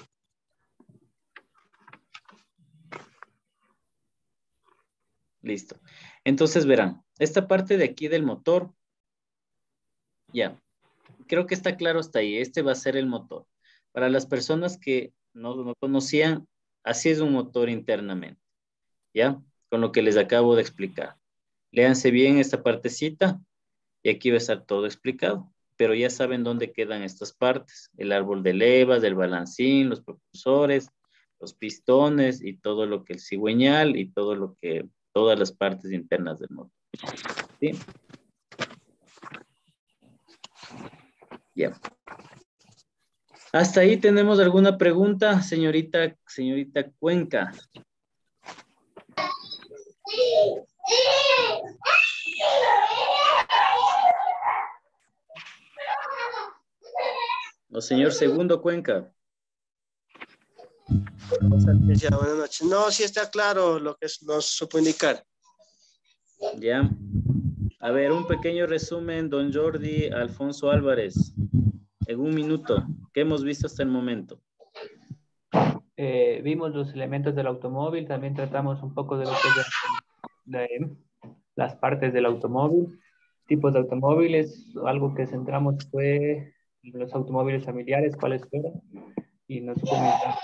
Listo. Entonces verán, esta parte de aquí del motor, ya, creo que está claro hasta ahí. Este va a ser el motor. Para las personas que no conocían, así es un motor internamente, ¿ya? Con lo que les acabo de explicar. Léanse bien esta partecita y aquí va a estar todo explicado. Pero ya saben dónde quedan estas partes. El árbol de levas, el balancín, los propulsores, los pistones y todo lo que el cigüeñal y todas las partes internas del motor. ¿Sí? Ya. ¿Hasta ahí tenemos alguna pregunta, señorita Cuenca? No, señor Segundo Cuenca. Buenas noches. No, sí está claro lo que nos supo indicar. Ya. A ver, un pequeño resumen, don Jordi Alfonso Álvarez. En un minuto, ¿qué hemos visto hasta el momento? Vimos los elementos del automóvil, también tratamos un poco de lo que es las partes del automóvil, tipos de automóviles. Algo que centramos fue los automóviles familiares, cuáles fueron, y nos comentamos.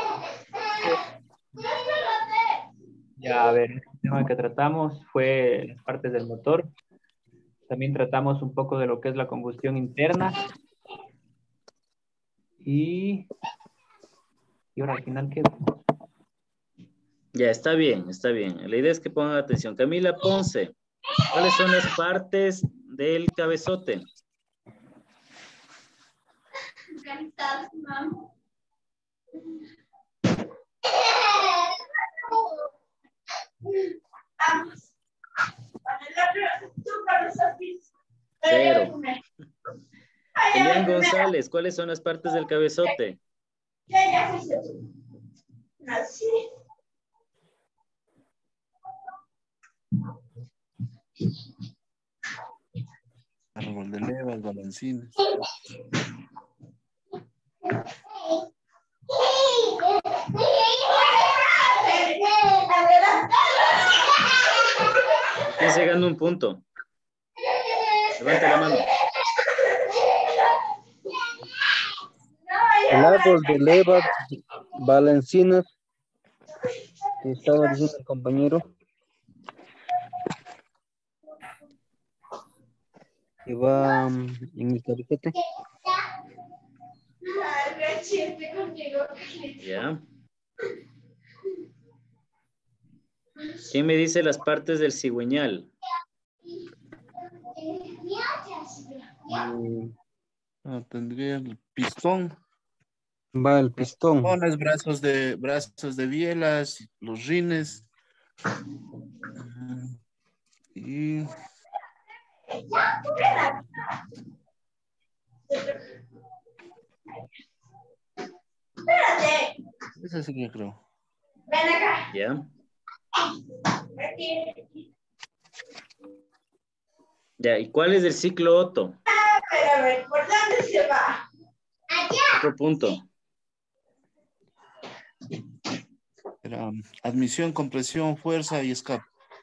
Ya, a ver, el tema que tratamos fue las partes del motor. También tratamos un poco de lo que es la combustión interna. Y ahora al final, ¿qué? Ya, está bien, está bien. La idea es que pongan atención. Camila Ponce, ¿cuáles son las partes del cabezote? Cero. Elian González, ¿cuáles son las partes del cabezote? Árbol de levas, balancines. ¿Quién se gana un punto? Levante la mano. El árbol de levas, balancinas, que estaba diciendo el compañero. Que va en mi tarjeta. Ya. ¿Quién me dice las partes del cigüeñal? Tendría el pistón. Va el pistón. Los brazos de bielas, los rines. Y eso sí que creo. Ya. Ya, ¿y cuál es el ciclo Otto? A ver, ¿por dónde se va? Allá. Otro punto. Era admisión, compresión, fuerza y escape.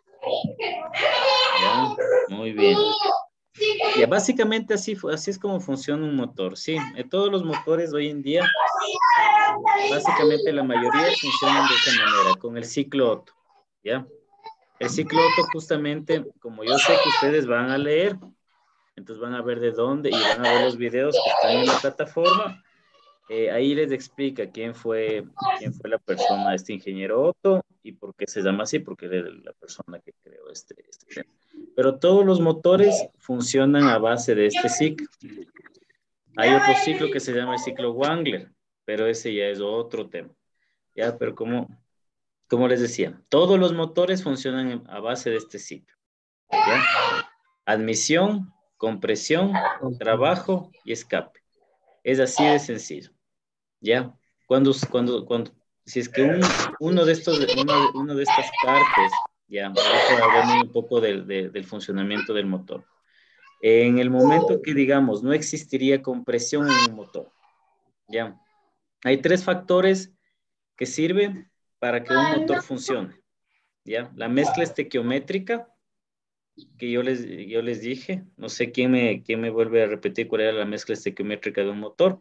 Ya, muy bien. Ya, básicamente así es como funciona un motor. Sí, todos los motores hoy en día, básicamente la mayoría funcionan de esa manera, con el ciclo Otto. ¿Ya? El ciclo Otto justamente, como yo sé que ustedes van a leer, entonces van a ver de dónde y van a ver los videos que están en la plataforma. Ahí les explica quién fue la persona, este ingeniero Otto, y por qué se llama así, porque él es la persona que creó este tema. Pero todos los motores funcionan a base de este ciclo. Hay otro ciclo que se llama el ciclo Wangler, pero ese ya es otro tema. ¿Ya? Pero como les decía, todos los motores funcionan a base de este ciclo. ¿Ya? Admisión, compresión, trabajo y escape. Es así de sencillo. ¿Ya? Si es que una de estas partes, ya, hablando un poco del funcionamiento del motor. En el momento que, digamos, no existiría compresión en un motor, ¿ya? Hay tres factores que sirven para que un motor funcione, ¿ya? La mezcla estequiométrica, que yo les dije, no sé quién me vuelve a repetir cuál era la mezcla estequiométrica de un motor.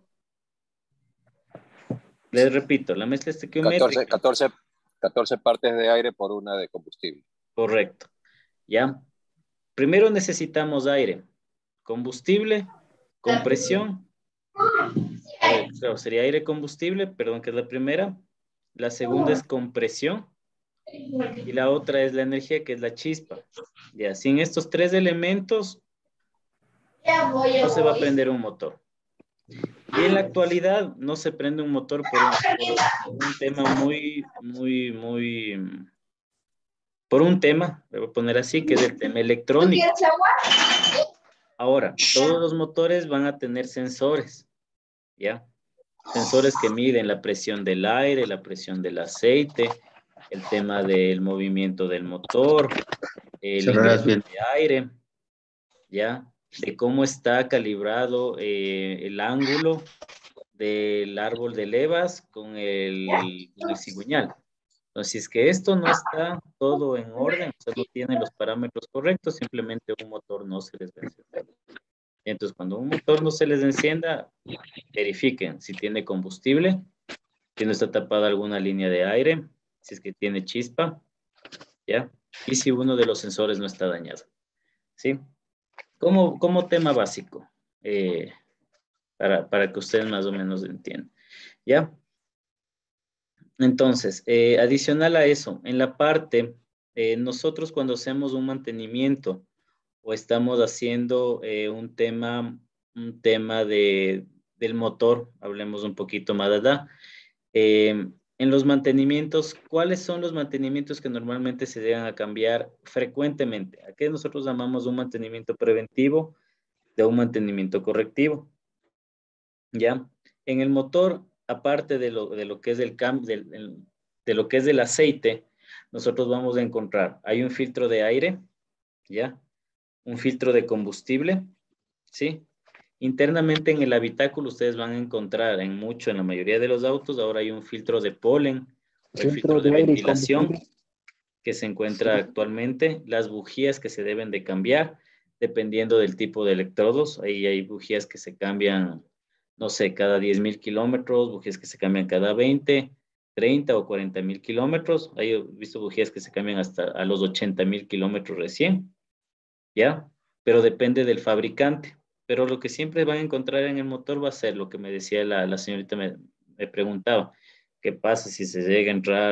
Les repito, la mezcla estequiométrica. 14 partes de aire por una de combustible. Correcto. ¿Ya? Primero necesitamos aire, combustible, compresión. Claro, sería aire, combustible, perdón, que es la primera. La segunda es compresión. Y la otra es la energía, que es la chispa. Ya, sin estos tres elementos, no se va a prender un motor. Y en la actualidad no se prende un motor por un tema por un tema, le voy a poner así, que es el tema electrónico. Ahora, todos los motores van a tener sensores, ¿ya? Sensores que miden la presión del aire, la presión del aceite, el tema del movimiento del motor, el ingreso de aire, ¿ya? De cómo está calibrado el ángulo del árbol de levas con el cigüeñal. Entonces, si es que esto no está todo en orden, o sea, no tiene los parámetros correctos, simplemente un motor no se les va a encender. Entonces, cuando un motor no se les encienda, verifiquen si tiene combustible, si no está tapada alguna línea de aire, si es que tiene chispa, ¿ya? Y si uno de los sensores no está dañado, ¿sí? Como tema básico, para que ustedes más o menos entiendan, ¿ya? Entonces, adicional a eso, en la parte, nosotros cuando hacemos un mantenimiento o estamos haciendo un tema del motor, hablemos un poquito más allá, en los mantenimientos, ¿cuáles son los mantenimientos que normalmente se llegan a cambiar frecuentemente? ¿A qué nosotros llamamos un mantenimiento preventivo de un mantenimiento correctivo? ¿Ya? En el motor, aparte de lo que es de lo que es del aceite, nosotros vamos a encontrar, hay un filtro de aire, ¿ya? Un filtro de combustible, ¿sí? Internamente en el habitáculo ustedes van a encontrar en la mayoría de los autos, ahora hay un filtro de polen, el filtro de ventilación que se encuentra actualmente, las bujías que se deben de cambiar, dependiendo del tipo de electrodos, ahí hay bujías que se cambian, no sé, cada 10,000 kilómetros, bujías que se cambian cada 20, 30 o 40,000 kilómetros, he visto bujías que se cambian hasta a los 80,000 kilómetros recién, ¿ya? Pero depende del fabricante. Pero lo que siempre van a encontrar en el motor va a ser lo que me decía la señorita, me preguntaba, ¿qué pasa si se llega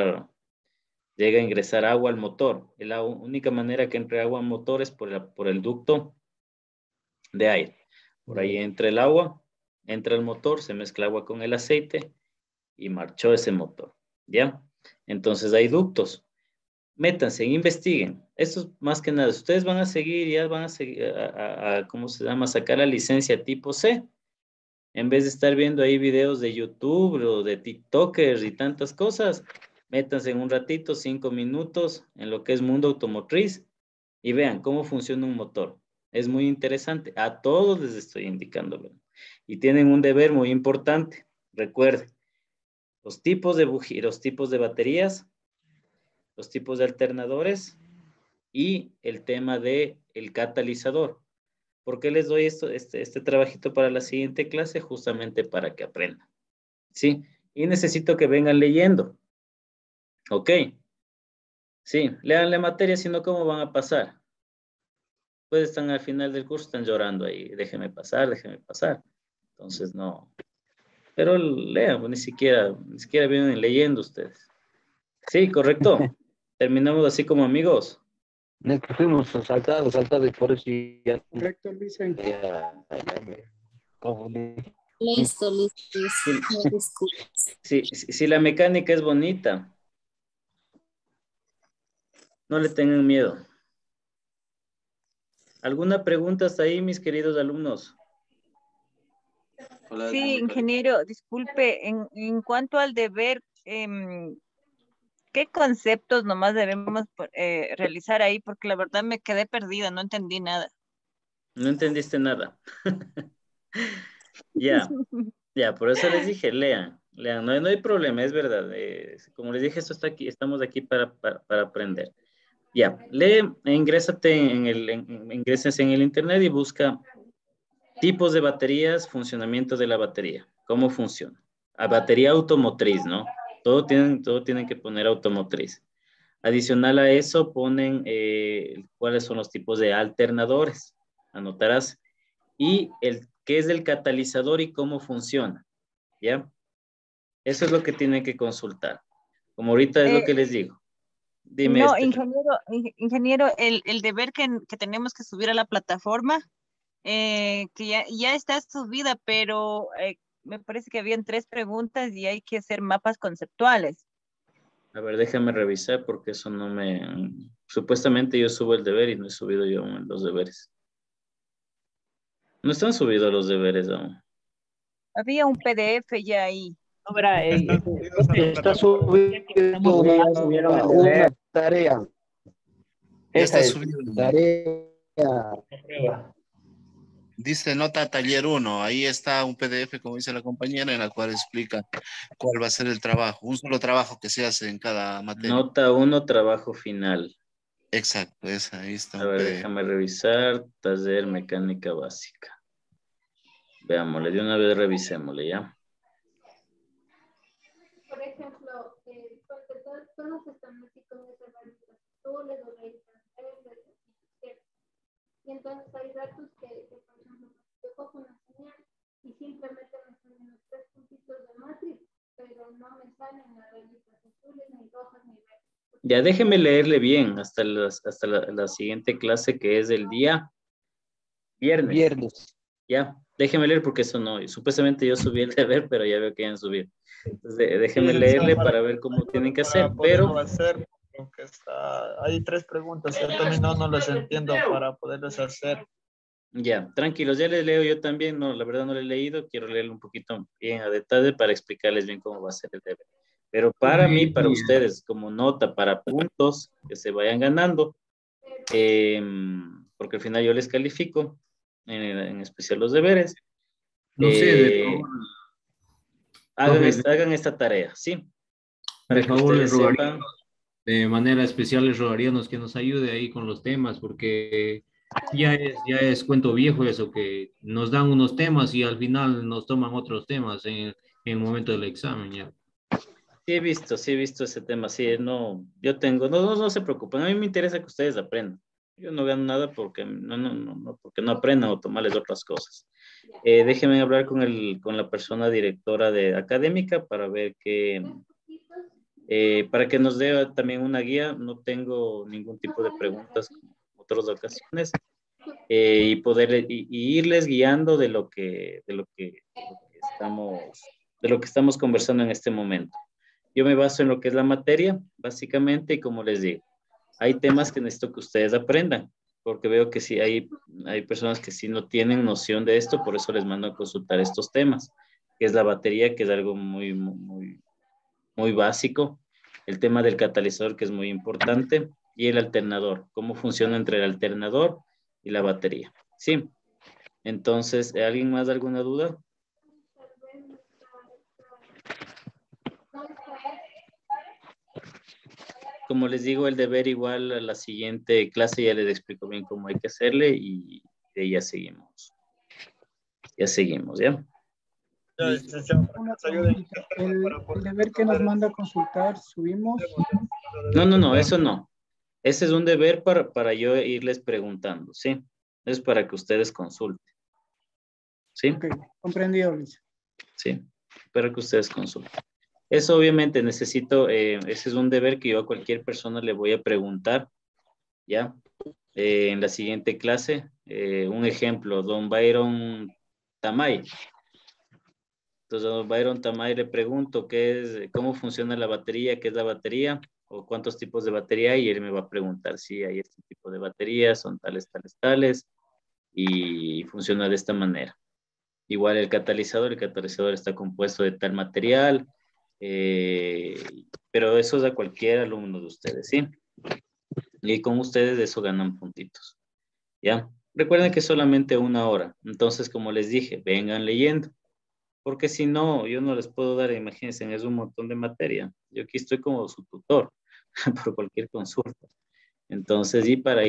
a ingresar agua al motor? La única manera que entre agua al motor es por el ducto de aire. Por ahí entra el agua, entra el motor, se mezcla agua con el aceite y marchó ese motor, ¿ya? Entonces hay ductos. Métanse, investiguen. Esto es más que nada. Ustedes van a seguir, ¿cómo se llama? Sacar la licencia tipo C. En vez de estar viendo ahí videos de YouTube o de TikTokers y tantas cosas, métanse en un ratito, 5 minutos, en lo que es mundo automotriz y vean cómo funciona un motor. Es muy interesante. A todos les estoy indicándolo. Y tienen un deber muy importante. Recuerden, los tipos de bujía, los tipos de baterías, los tipos de alternadores y el tema del catalizador. ¿Por qué les doy este trabajito para la siguiente clase? Justamente para que aprendan, ¿sí? Y necesito que vengan leyendo. ¿Ok? Sí, lean la materia, si no, ¿cómo van a pasar? Pues están al final del curso, están llorando ahí, déjenme pasar. Entonces, no. Pero lean, pues, ni siquiera vienen leyendo ustedes. Sí, correcto. Terminamos así como amigos. Es que fuimos saltados y por eso ya... Correcto, dicen. Ya me confundí. Listo. Si la mecánica es bonita, no le tengan miedo. ¿Alguna pregunta hasta ahí, mis queridos alumnos? Sí, ingeniero, disculpe, en cuanto al deber, ¿qué conceptos nomás debemos realizar ahí? Porque la verdad me quedé perdida, no entendí nada. No entendiste nada. Ya, por eso les dije, lean, no hay problema, es verdad. Como les dije, estamos aquí para aprender. Ya, ingrésate ingreses en el internet y busca tipos de baterías, funcionamiento de la batería, cómo funciona. A batería automotriz, ¿no? Todo tienen que poner automotriz. Adicional a eso ponen cuáles son los tipos de alternadores, anotarás, y qué es el catalizador y cómo funciona, ¿ya? Eso es lo que tienen que consultar. Como ahorita es lo que les digo. Dime. No, ingeniero, el deber que tenemos que subir a la plataforma, que ya está subida, pero me parece que habían 3 preguntas y hay que hacer mapas conceptuales. A ver, déjame revisar porque eso Supuestamente yo subo el deber y no he subido yo aún los deberes. No están subidos los deberes aún. Había un PDF ya ahí. No, verá, Está subido una tarea. Ya Esa está es subido. tarea. Dice nota taller 1. Ahí está un PDF, como dice la compañera, en la cual explica cuál va a ser el trabajo. Un solo trabajo que se hace en cada materia. Nota 1, trabajo final. Exacto, esa, ahí está. A ver, déjame revisar. Taller mecánica básica. Veámosle, de una vez revisémosle, ¿ya? Por ejemplo, porque todos están así con esas raditas azules o raditas verdes, y entonces hay datos que, por ejemplo, yo cojo una señal y simplemente me salen los 3 puntitos de matriz, pero no me salen las raditas azules, ni rojas, ni verdes. Ya, déjeme leerle bien hasta la siguiente clase, que es el día viernes. Ya, déjeme leer porque eso no. Supuestamente yo subí el deber, pero ya veo que ya han subido. Entonces, déjeme leerle para ver cómo tienen que hacer. Pero hacer, porque hay 3 preguntas que también no las entiendo para poderlas hacer. ya, tranquilos, ya les leo yo también. No, la verdad no lo he leído. Quiero leerlo un poquito bien a detalle para explicarles bien cómo va a ser el deber. Pero para mí, para ustedes, como nota, para puntos que se vayan ganando, porque al final yo les califico, en especial los deberes. No sé, de favor. Hagan esta tarea, ¿sí? Para De que favor, les ustedes rogaría, sepan. de manera especial les rogaríamos que nos ayude ahí con los temas, porque ya es cuento viejo eso, que nos dan unos temas y al final nos toman otros temas en el momento del examen, ya. Sí he visto ese tema, sí, no, yo tengo, no se preocupen, a mí me interesa que ustedes aprendan. Yo no gano nada porque porque no aprendan o tomarles otras cosas. Déjenme hablar con la persona directora de académica para ver para que nos dé también una guía. No tengo ningún tipo de preguntas como otras ocasiones, y poder y irles guiando de lo que estamos conversando en este momento. Yo me baso en lo que es la materia, básicamente, y como les digo, hay temas que necesito que ustedes aprendan, porque veo que sí hay personas que sí no tienen noción de esto, por eso les mando a consultar estos temas, que es la batería, que es algo muy, muy, muy básico, el tema del catalizador, que es muy importante, y el alternador, cómo funciona entre el alternador y la batería. Sí, entonces, ¿alguien más alguna duda? Como les digo, el deber igual a la siguiente clase ya les explico bien cómo hay que hacerle y de ahí ya seguimos. Ya seguimos, ¿ya? El deber que nos manda a consultar, subimos. No, eso no. Ese es un deber para yo irles preguntando, ¿sí? Es para que ustedes consulten. ¿Sí? Ok, comprendido, Luis. Sí, para que ustedes consulten. Eso obviamente necesito, ese es un deber que yo a cualquier persona le voy a preguntar, ¿ya? En la siguiente clase, un ejemplo, don Byron Tamay. Entonces, a don Byron Tamay le pregunto cómo funciona la batería, qué es la batería, o cuántos tipos de batería hay, y él me va a preguntar si hay este tipo de baterías, son tales, y funciona de esta manera. Igual el catalizador está compuesto de tal material, pero eso es a cualquier alumno de ustedes, ¿sí? Y con ustedes de eso ganan puntitos, ¿ya? Recuerden que es solamente 1 hora, entonces como les dije, vengan leyendo, porque si no, yo no les puedo dar, imagínense, es un montón de materia. Yo aquí estoy como su tutor, por cualquier consulta. Entonces, y para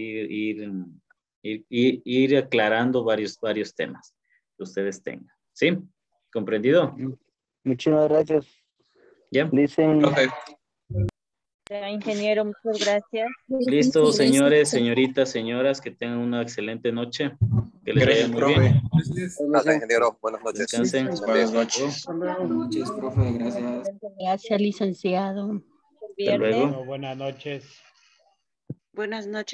ir aclarando varios temas que ustedes tengan, ¿sí? ¿Comprendido? Muchas gracias. ¿Ya? Dicen... Ya, ingeniero, muchas gracias. Listo, señores, señoritas, señoras, que tengan una excelente noche. Que les vaya muy bien. Gracias, ingeniero. Buenas noches. Descansen. Buenas noches. Buenas noches, profe. Gracias. Gracias, licenciado. Hasta luego. Buenas noches. Buenas noches.